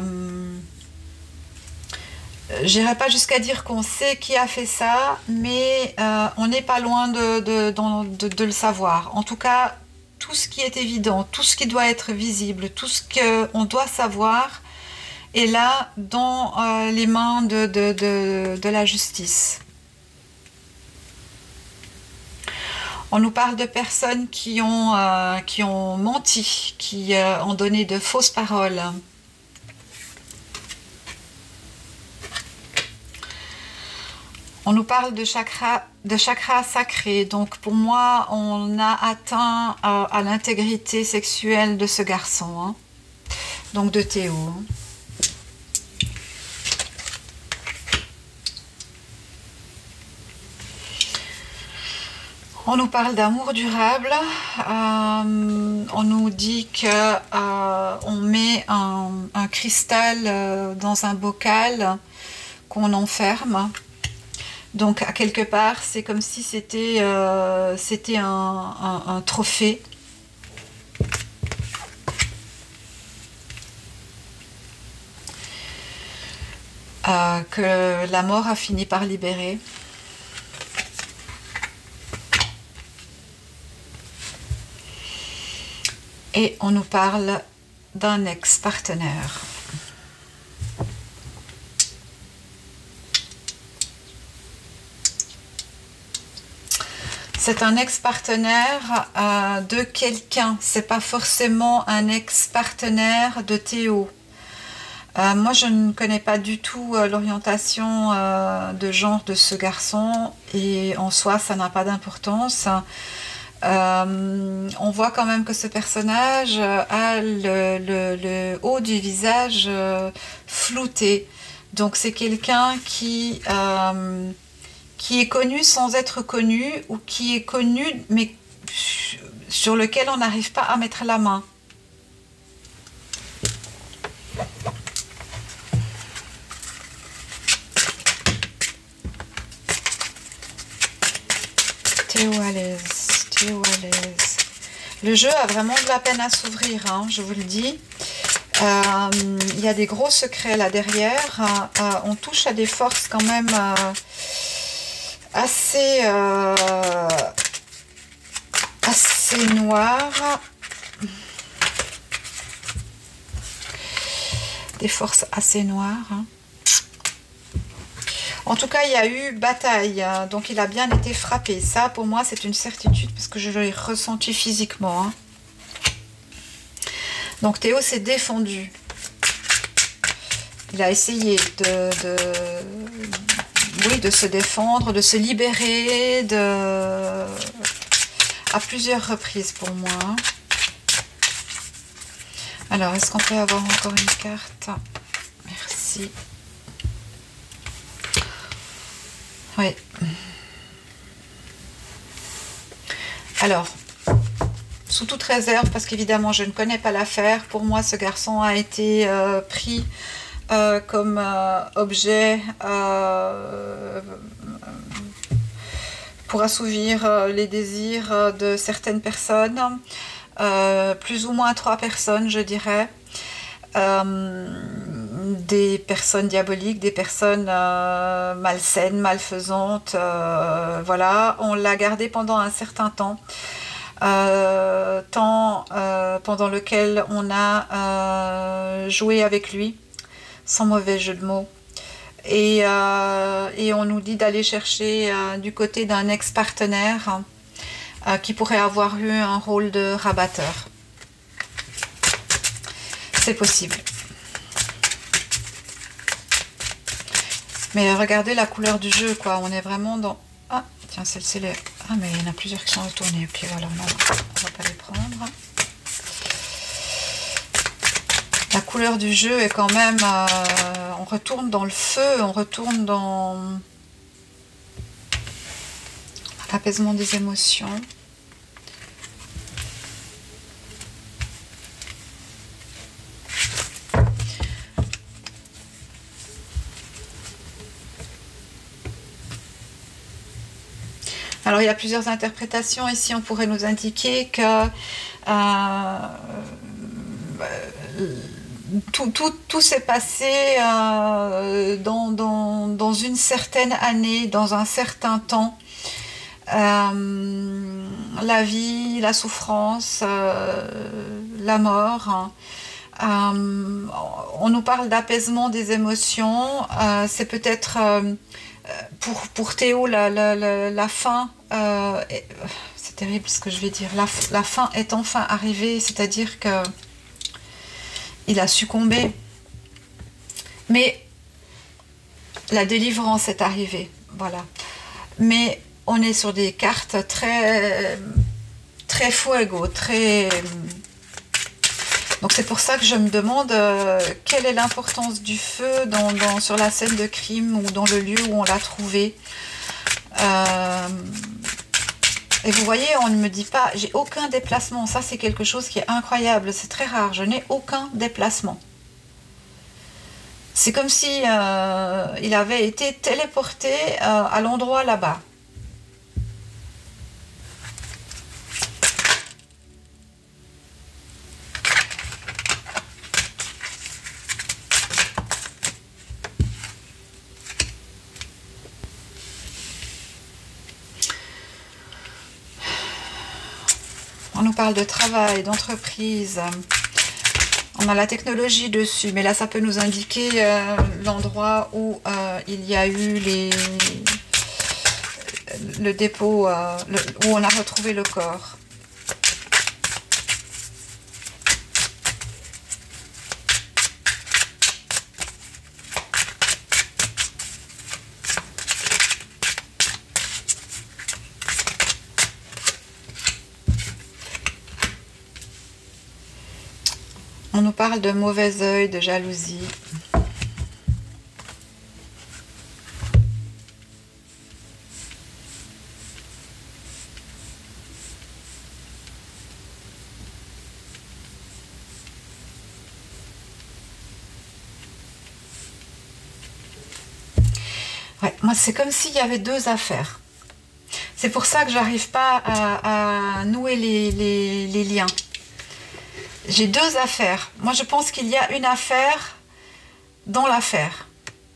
J'irai pas jusqu'à dire qu'on sait qui a fait ça, mais euh, on n'est pas loin de, de, de, de le savoir. En tout cas, tout ce qui est évident, tout ce qui doit être visible, tout ce qu'on doit savoir est là dans euh, les mains de, de, de, de la justice. On nous parle de personnes qui ont, euh, qui ont menti, qui euh, ont donné de fausses paroles. On nous parle de chakra, de chakra sacré. Donc pour moi, on a atteint euh, à l'intégrité sexuelle de ce garçon. Hein. Donc de Théo. Hein. On nous parle d'amour durable, euh, on nous dit que euh, on met un, un cristal euh, dans un bocal qu'on enferme. Donc à quelque part, c'est comme si c'était euh, c'était un, un, un trophée. Euh, que la mort a fini par libérer. Et on nous parle d'un ex-partenaire. C'est un ex-partenaire euh, de quelqu'un. C'est pas forcément un ex-partenaire de Théo. Euh, moi, je ne connais pas du tout euh, l'orientation euh, de genre de ce garçon. Et en soi, ça n'a pas d'importance. Euh, on voit quand même que ce personnage a le, le, le haut du visage euh, flouté. Donc c'est quelqu'un qui, euh, qui est connu sans être connu, ou qui est connu mais sur lequel on n'arrive pas à mettre la main. Théo à l'aise. À l'aise. Le jeu a vraiment de la peine à s'ouvrir, hein, je vous le dis. Euh, il y a des gros secrets là derrière. Euh, on touche à des forces quand même euh, assez, euh, assez noires. Des forces assez noires. Hein. En tout cas, il y a eu bataille, donc il a bien été frappé. Ça, pour moi, c'est une certitude, parce que je l'ai ressenti physiquement. Hein. Donc Théo s'est défendu. Il a essayé de, de, oui, de se défendre, de se libérer, de, à plusieurs reprises pour moi. Alors, est-ce qu'on peut avoir encore une carte? Merci. Oui. Alors, sous toute réserve, parce qu'évidemment je ne connais pas l'affaire, pour moi ce garçon a été euh, pris euh, comme euh, objet euh, pour assouvir euh, les désirs de certaines personnes, euh, plus ou moins trois personnes je dirais. Euh, des personnes diaboliques, des personnes euh, malsaines, malfaisantes, euh, voilà, on l'a gardé pendant un certain temps, euh, temps euh, pendant lequel on a euh, joué avec lui, sans mauvais jeu de mots, et, euh, et on nous dit d'aller chercher euh, du côté d'un ex-partenaire euh, qui pourrait avoir eu un rôle de rabatteur. C'est possible. Mais regardez la couleur du jeu, quoi. On est vraiment dans... Ah, tiens, celle-ci, est... Ah, mais il y en a plusieurs qui sont retournés. Ok, voilà, non, on va pas les prendre. La couleur du jeu est quand même... Euh, on retourne dans le feu, on retourne dans... l'apaisement des émotions. Alors il y a plusieurs interprétations. Ici on pourrait nous indiquer que euh, tout, tout, tout s'est passé euh, dans, dans, dans une certaine année, dans un certain temps. Euh, la vie, la souffrance, euh, la mort. Hein. Euh, on nous parle d'apaisement des émotions. Euh, C'est peut-être... Euh, Pour, pour Théo, la, la, la, la fin, euh, c'est terrible ce que je vais dire, la, la fin est enfin arrivée, c'est-à-dire que il a succombé. Mais la délivrance est arrivée, voilà. Mais on est sur des cartes très, très fuego, très... Donc c'est pour ça que je me demande euh, quelle est l'importance du feu dans, dans, sur la scène de crime ou dans le lieu où on l'a trouvé. Euh, Et vous voyez, on ne me dit pas, j'ai aucun déplacement. Ça, c'est quelque chose qui est incroyable. C'est très rare. Je n'ai aucun déplacement. C'est comme si euh, il avait été téléporté euh, à l'endroit là-bas. On nous parle de travail, d'entreprise. On a la technologie dessus, mais là, ça peut nous indiquer euh, l'endroit où euh, il y a eu les, le dépôt, euh, le, où on a retrouvé le corps. On nous parle de mauvais œil, de jalousie. Ouais, moi, c'est comme s'il y avait deux affaires. C'est pour ça que j'arrive pas à, à nouer les, les, les liens. J'ai deux affaires. Moi, je pense qu'il y a une affaire dans l'affaire.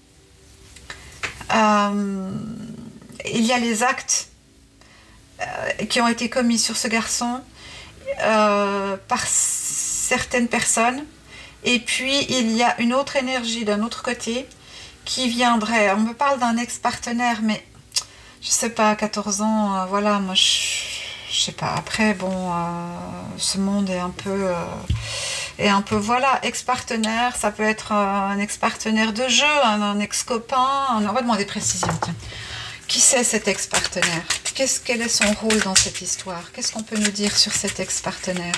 Euh, il y a les actes euh, qui ont été commis sur ce garçon euh, par certaines personnes. Et puis, il y a une autre énergie d'un autre côté qui viendrait. On me parle d'un ex-partenaire, mais je sais pas, quatorze ans, euh, voilà, moi je... Je sais pas, après, bon, euh, ce monde est un peu, euh, est un peu, voilà, ex-partenaire, ça peut être un ex-partenaire de jeu, un, un ex-copain, on va demander précision, tiens. Qui c'est cet ex-partenaire? Qu'est-ce, quel est son rôle dans cette histoire? Qu'est-ce qu'on peut nous dire sur cet ex-partenaire?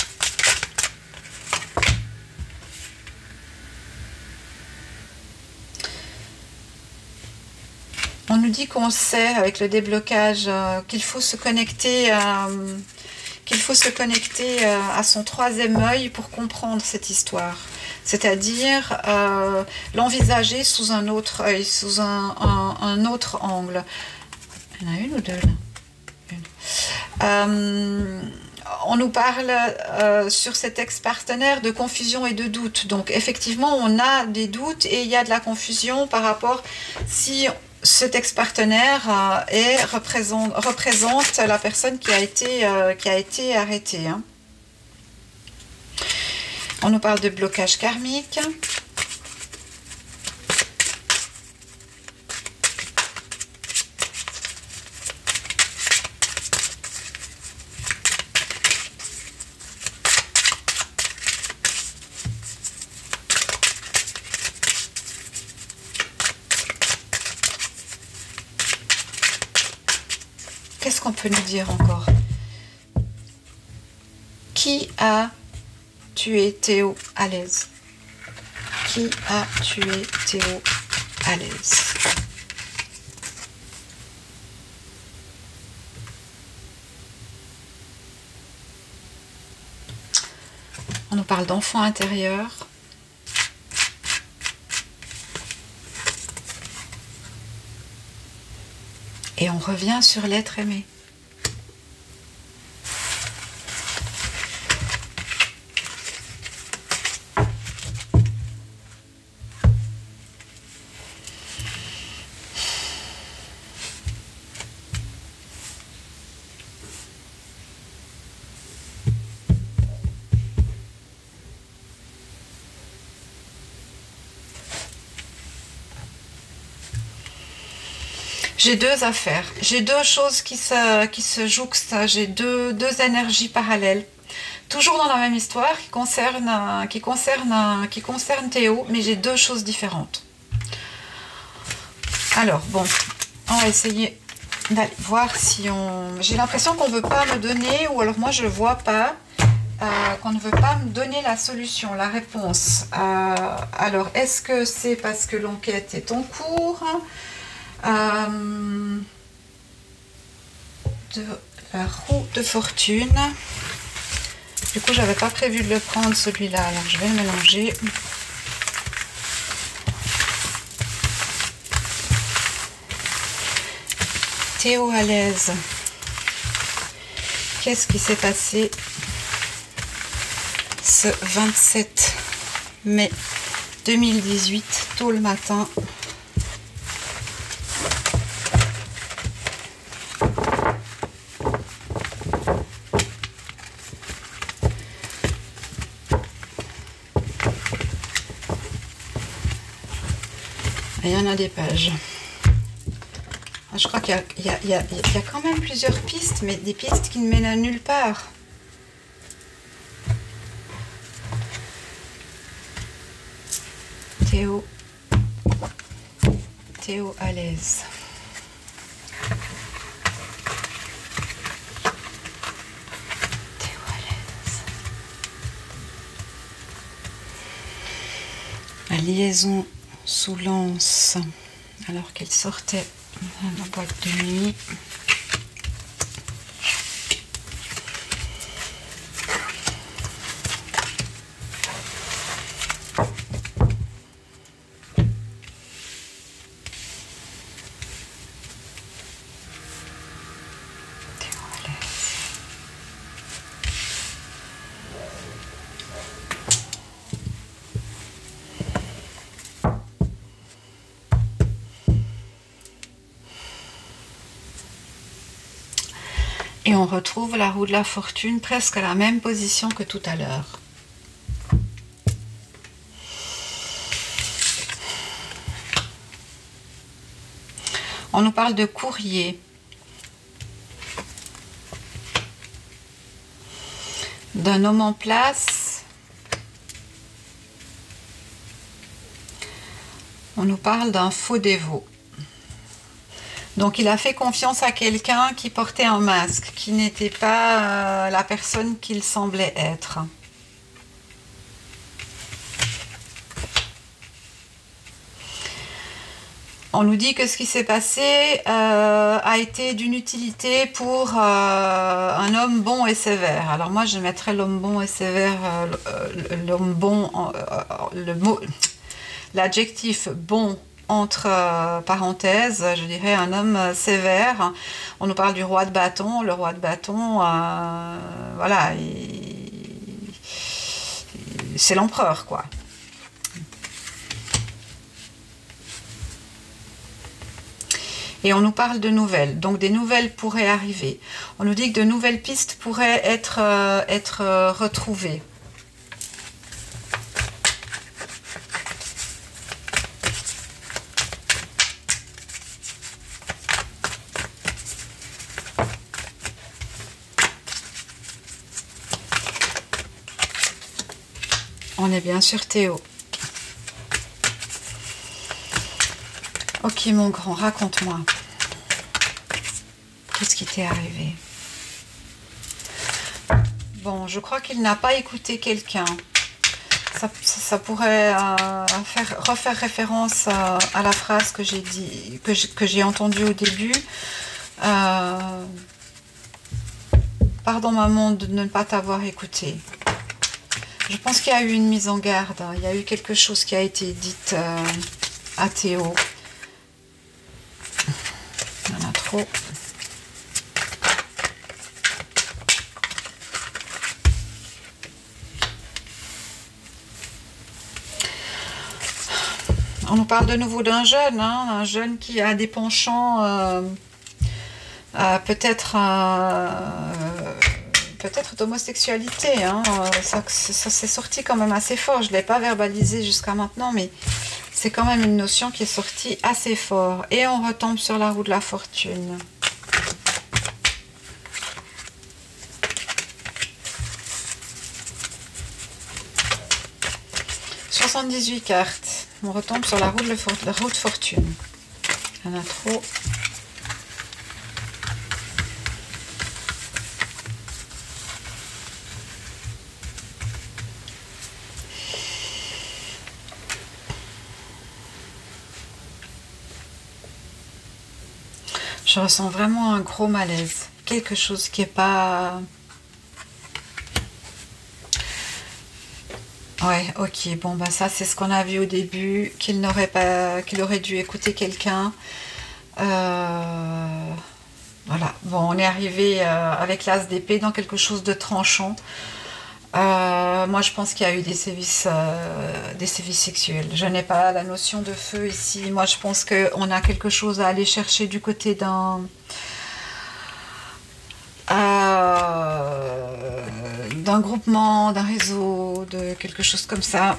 On nous dit qu'on sait, avec le déblocage, euh, qu'il faut se connecter, euh, qu'il faut se connecter euh, à son troisième œil pour comprendre cette histoire. C'est-à-dire euh, l'envisager sous un autre œil, sous un, un, un autre angle. Il y en a une ou deux là? Une. Euh, on nous parle euh, sur cet ex-partenaire de confusion et de doute. Donc effectivement, on a des doutes et il y a de la confusion par rapport si cet ex-partenaire euh, est, représente, représente la personne qui a été, euh, qui a été arrêtée. Hein. On nous parle de blocage karmique. Qu'est-ce qu'on peut nous dire encore? Qui a tué Théo à l'aise? Qui a tué Théo à l'aise? On nous parle d'enfant intérieur. Et on revient sur l'être aimé. J'ai deux affaires, j'ai deux choses qui se, qui se jouxtent, j'ai deux, deux énergies parallèles. Toujours dans la même histoire qui concerne, qui concerne, qui concerne Théo, mais j'ai deux choses différentes. Alors, bon, on va essayer d'aller voir si on... J'ai l'impression qu'on ne veut pas me donner, ou alors moi je ne vois pas, euh, qu'on ne veut pas me donner la solution, la réponse. Euh, alors, est-ce que c'est parce que l'enquête est en cours ? Euh, de la roue de fortune. Du coup, j'avais pas prévu de le prendre celui-là, alors je vais le mélanger. Théo à l'aise. Qu'est-ce qui s'est passé ce vingt-sept mai deux mille dix-huit, tôt le matin? Il y en a des pages. Je crois qu'il y, y, y, y a quand même plusieurs pistes, mais des pistes qui ne mènent à nulle part. Théo. Théo à l'aise. Théo à l'aise. La liaison sous l'anse, alors qu'elle sortait de la boîte de nuit. Et on retrouve la roue de la fortune presque à la même position que tout à l'heure. On nous parle de courrier, d'un homme en place. On nous parle d'un faux dévot. Donc il a fait confiance à quelqu'un qui portait un masque, qui n'était pas euh, la personne qu'il semblait être. On nous dit que ce qui s'est passé euh, a été d'une utilité pour euh, un homme bon et sévère. Alors moi je mettrais l'homme bon et sévère, euh, l'homme bon, euh, le mot, l'adjectif bon entre euh, parenthèses, je dirais un homme euh, sévère. On nous parle du roi de bâton. Le roi de bâton, euh, voilà, c'est l'empereur, quoi. Et on nous parle de nouvelles. Donc des nouvelles pourraient arriver. On nous dit que de nouvelles pistes pourraient être, euh, être euh, retrouvées. On est bien sur Théo. Ok mon grand, raconte-moi. Qu'est-ce qui t'est arrivé? Bon, je crois qu'il n'a pas écouté quelqu'un. Ça, ça, ça pourrait euh, faire, refaire référence à, à la phrase que j'ai dit, que j'ai entendue au début. Euh, pardon maman de ne pas t'avoir écouté. Je pense qu'il y a eu une mise en garde. Il y a eu quelque chose qui a été dit euh, à Théo. Il y en a trop. On nous parle de nouveau d'un jeune, hein, un jeune qui a des penchants, euh, euh, peut-être euh, peut-être d'homosexualité. Hein, ça, ça s'est sorti quand même assez fort. Je ne l'ai pas verbalisé jusqu'à maintenant, mais c'est quand même une notion qui est sortie assez fort. Et on retombe sur la roue de la fortune. soixante-dix-huit cartes. On retombe sur la roue de, la roue de fortune. Il y en a trop. Je ressens vraiment un gros malaise. quelque chose qui est pas... Ouais, ok, bon, bah ça, c'est ce qu'on a vu au début, qu'il n'aurait pas, qu'il aurait dû écouter quelqu'un. Euh, Voilà, bon, on est arrivé euh, avec l'as d'épée dans quelque chose de tranchant. Euh, moi, je pense qu'il y a eu des sévices, euh, des sévices sexuels. Je n'ai pas la notion de feu ici. Moi, je pense qu'on a quelque chose à aller chercher du côté d'un... euh, d'un groupement, d'un réseau, de quelque chose comme ça.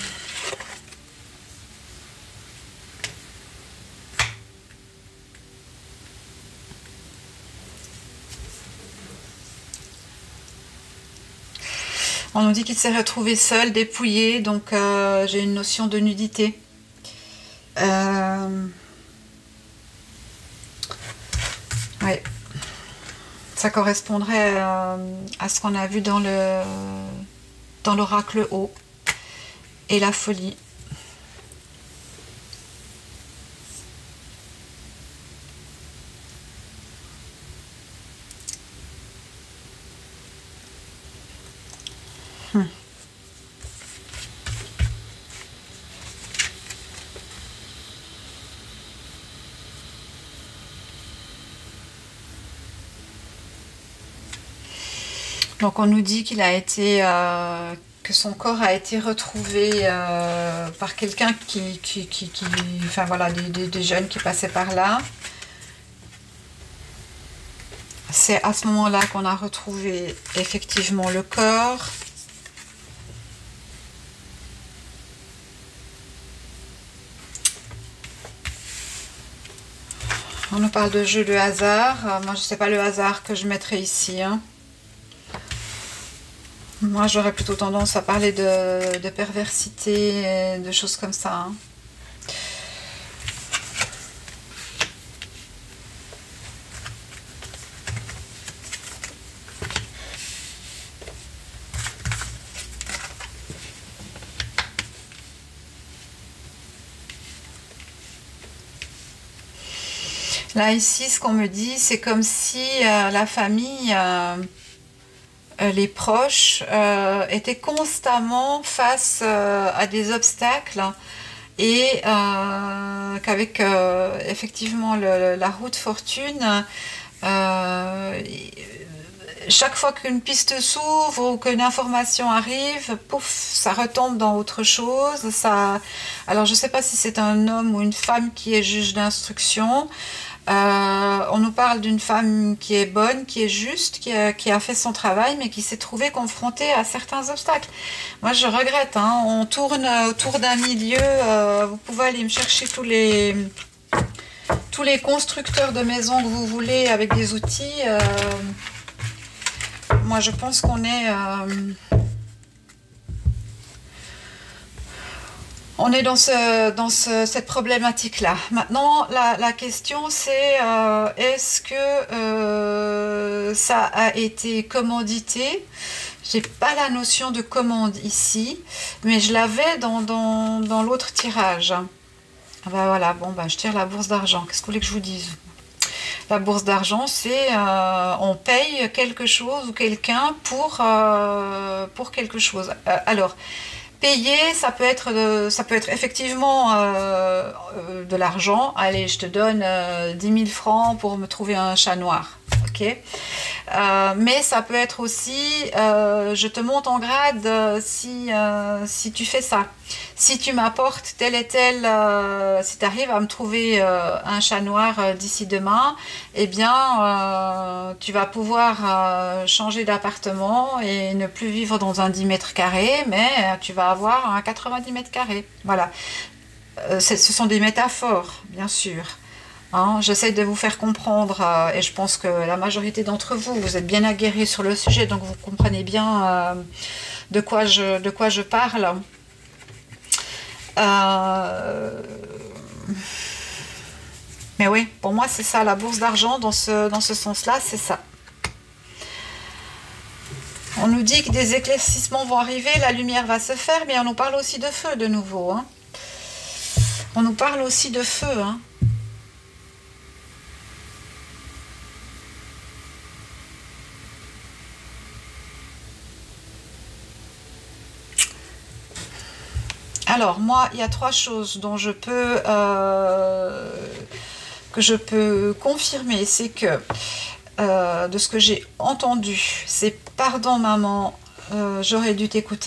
On nous dit qu'il s'est retrouvé seul, dépouillé, donc euh, j'ai une notion de nudité. Euh... Ouais. Ça correspondrait euh, à ce qu'on a vu dans le dans l'oracle haut et la folie. Hmm. Donc on nous dit qu'il a été, euh, que son corps a été retrouvé euh, par quelqu'un qui, qui, qui, qui, enfin voilà, des, des, des jeunes qui passaient par là. C'est à ce moment-là qu'on a retrouvé effectivement le corps. On nous parle de jeu de hasard. Euh, moi, je ne sais pas le hasard que je mettrais ici, hein. Moi, j'aurais plutôt tendance à parler de, de perversité, et de choses comme ça, hein. Là, ici, ce qu'on me dit, c'est comme si euh, la famille... Euh, Euh, les proches euh, étaient constamment face euh, à des obstacles et euh, qu'avec euh, effectivement le, la roue de fortune, euh, chaque fois qu'une piste s'ouvre ou qu'une information arrive, pouf, ça retombe dans autre chose. Ça... Alors je ne sais pas si c'est un homme ou une femme qui est juge d'instruction. Euh, on nous parle d'une femme qui est bonne, qui est juste, qui a, qui a fait son travail, mais qui s'est trouvée confrontée à certains obstacles. Moi, je regrette, hein, on tourne autour d'un milieu, euh, vous pouvez aller me chercher tous les, tous les constructeurs de maisons que vous voulez avec des outils. Euh, moi, je pense qu'on est... Euh, On est dans, ce, dans ce, cette problématique-là. Maintenant, la, la question, c'est euh, est-ce que euh, ça a été commandité? J'ai pas la notion de commande ici, mais je l'avais dans, dans, dans l'autre tirage. Ah bah voilà, bon, bah, je tire la bourse d'argent. Qu'est-ce que vous voulez que je vous dise? La bourse d'argent, c'est euh, on paye quelque chose ou quelqu'un pour, euh, pour quelque chose. Euh, alors... Payer, ça peut être, de, ça peut être effectivement euh, euh, de l'argent. Allez, je te donne euh, dix mille francs pour me trouver un chat noir. Ok. Euh, mais ça peut être aussi, euh, je te monte en grade euh, si, euh, si tu fais ça. Si tu m'apportes tel et tel, euh, si tu arrives à me trouver euh, un chat noir euh, d'ici demain, eh bien, euh, tu vas pouvoir euh, changer d'appartement et ne plus vivre dans un dix mètres carrés, mais euh, tu vas avoir un quatre-vingt-dix mètres carrés. Voilà. Euh, ce sont des métaphores, bien sûr. Hein, j'essaie de vous faire comprendre euh, et je pense que la majorité d'entre vous, vous êtes bien aguerris sur le sujet, donc vous comprenez bien euh, de quoi je, de quoi je parle. Euh... Mais oui, pour moi c'est ça, la bourse d'argent dans ce, dans ce sens-là, c'est ça. On nous dit que des éclaircissements vont arriver, la lumière va se faire, mais on nous parle aussi de feu de nouveau. Hein. On nous parle aussi de feu, hein. Alors, moi, il y a trois choses dont je peux, euh, que je peux confirmer. C'est que, euh, de ce que j'ai entendu, c'est « Pardon maman, euh, j'aurais dû t'écouter ».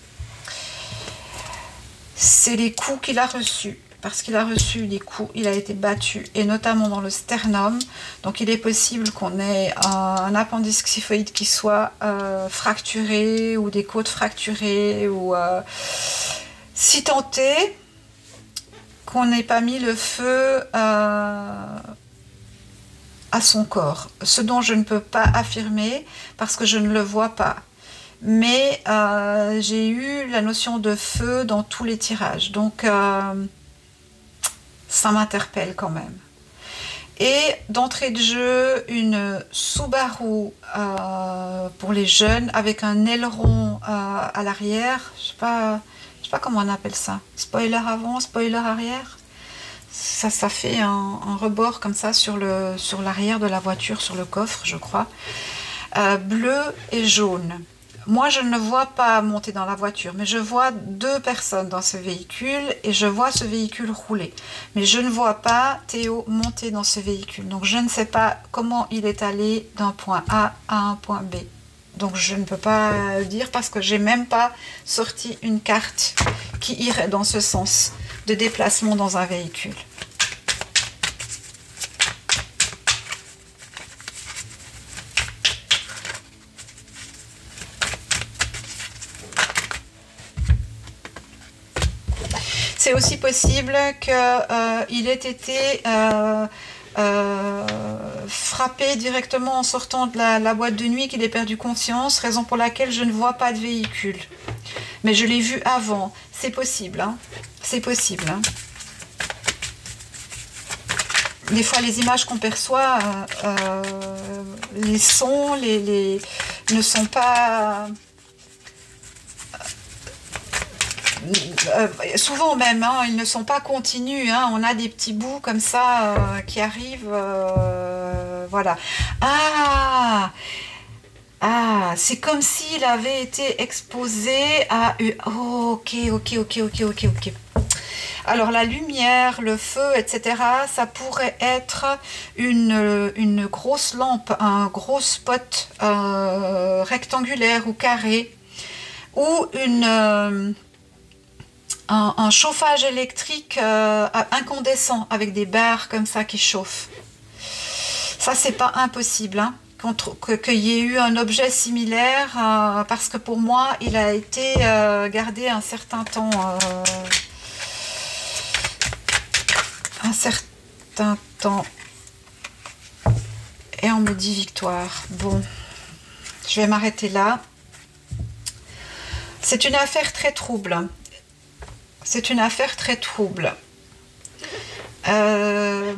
C'est les coups qu'il a reçus. Parce qu'il a reçu des coups, il a été battu, et notamment dans le sternum. Donc il est possible qu'on ait un, un appendice xyphoïde qui soit euh, fracturé, ou des côtes fracturées, ou euh, si tant est qu'on n'ait pas mis le feu euh, à son corps. Ce dont je ne peux pas affirmer, parce que je ne le vois pas. Mais euh, j'ai eu la notion de feu dans tous les tirages. Donc... Euh, ça m'interpelle quand même. Et d'entrée de jeu, une Subaru euh, pour les jeunes avec un aileron euh, à l'arrière. Je sais pas, je sais pas comment on appelle ça. Spoiler avant, spoiler arrière. Ça, ça fait un, un rebord comme ça sur le, sur l'arrière de la voiture, sur le coffre, je crois. Euh, bleu et jaune. Moi, je ne vois pas monter dans la voiture, mais je vois deux personnes dans ce véhicule et je vois ce véhicule rouler. Mais je ne vois pas Théo monter dans ce véhicule. Donc, je ne sais pas comment il est allé d'un point A à un point B. Donc, je ne peux pas le dire parce que j'ai même pas sorti une carte qui irait dans ce sens de déplacement dans un véhicule. C'est aussi possible qu'il euh, ait été euh, euh, frappé directement en sortant de la, la boîte de nuit, qu'il ait perdu conscience, raison pour laquelle je ne vois pas de véhicule. Mais je l'ai vu avant, c'est possible, hein. C'est possible. Hein. Des fois, les images qu'on perçoit, euh, euh, les sons, les, les, ne sont pas... Euh, souvent même, hein, ils ne sont pas continus, hein, on a des petits bouts comme ça euh, qui arrivent, euh, voilà. Ah, ah, c'est comme s'il avait été exposé à... Oh, ok, ok, ok, ok, ok, ok. Alors la lumière, le feu, et cetera, ça pourrait être une, une grosse lampe, un gros spot euh, rectangulaire ou carré, ou une... Euh, Un, un chauffage électrique euh, incandescent avec des barres comme ça qui chauffent. Ça, c'est pas impossible, hein, qu'il y ait eu un objet similaire, euh, parce que pour moi, il a été euh, gardé un certain temps. Euh, un certain temps. Et on me dit victoire. Bon, je vais m'arrêter là. C'est une affaire très trouble. C'est une affaire très trouble. Euh...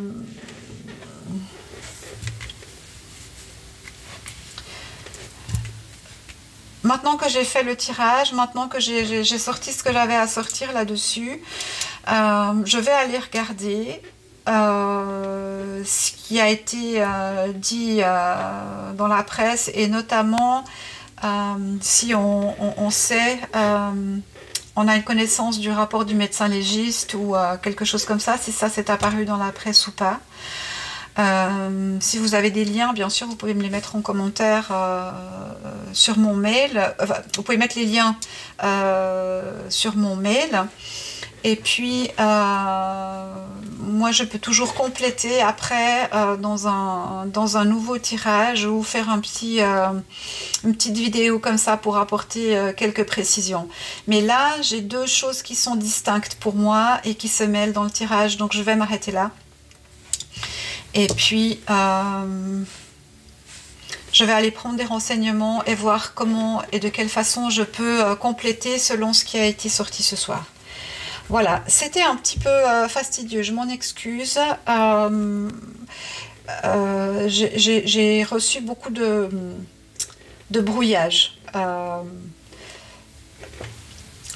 Maintenant que j'ai fait le tirage, maintenant que j'ai sorti ce que j'avais à sortir là-dessus, euh, je vais aller regarder euh, ce qui a été euh, dit euh, dans la presse, et notamment euh, si on, on, on sait... Euh, on a une connaissance du rapport du médecin légiste ou euh, quelque chose comme ça, si ça s'est apparu dans la presse ou pas. Euh, si vous avez des liens, bien sûr, vous pouvez me les mettre en commentaire euh, sur mon mail. Enfin, vous pouvez mettre les liens euh, sur mon mail. Et puis, euh, moi, je peux toujours compléter après euh, dans, un, dans un nouveau tirage, ou faire un petit, euh, une petite vidéo comme ça pour apporter euh, quelques précisions. Mais là, j'ai deux choses qui sont distinctes pour moi et qui se mêlent dans le tirage, donc je vais m'arrêter là. Et puis, euh, je vais aller prendre des renseignements et voir comment et de quelle façon je peux euh, compléter selon ce qui a été sorti ce soir. Voilà, c'était un petit peu euh, fastidieux, je m'en excuse. Euh, euh, j'ai reçu beaucoup de, de brouillage. Euh,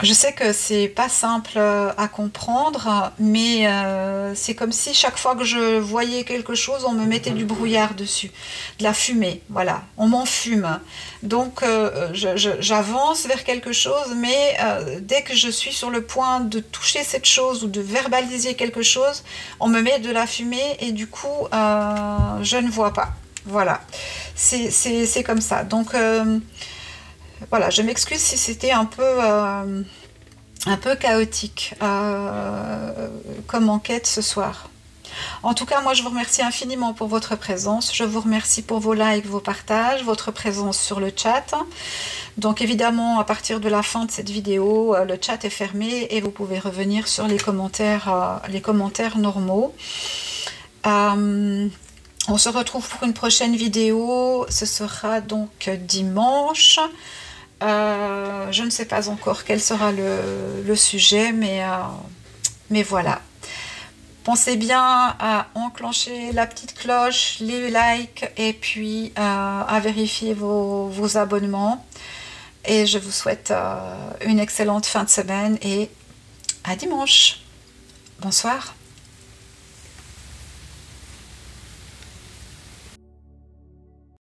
Je sais que c'est pas simple euh, à comprendre, mais euh, c'est comme si chaque fois que je voyais quelque chose, on me mettait du brouillard dessus, de la fumée, voilà, on m'enfume. Donc euh, je- je- j'avance vers quelque chose, mais euh, dès que je suis sur le point de toucher cette chose ou de verbaliser quelque chose, on me met de la fumée et du coup, euh, je ne vois pas. Voilà, c'est c'est- c'est comme ça. Donc euh, voilà, je m'excuse si c'était un peu... euh, un peu chaotique euh, comme enquête ce soir. En tout cas, moi, je vous remercie infiniment pour votre présence. Je vous remercie pour vos likes, vos partages, votre présence sur le chat. Donc, évidemment, à partir de la fin de cette vidéo, euh, le chat est fermé et vous pouvez revenir sur les commentaires, euh, les commentaires normaux. Euh, on se retrouve pour une prochaine vidéo. Ce sera donc dimanche. Euh, je ne sais pas encore quel sera le, le sujet, mais, euh, mais voilà. Pensez bien à enclencher la petite cloche, les likes et puis euh, à vérifier vos, vos abonnements. Et je vous souhaite euh, une excellente fin de semaine et à dimanche. Bonsoir.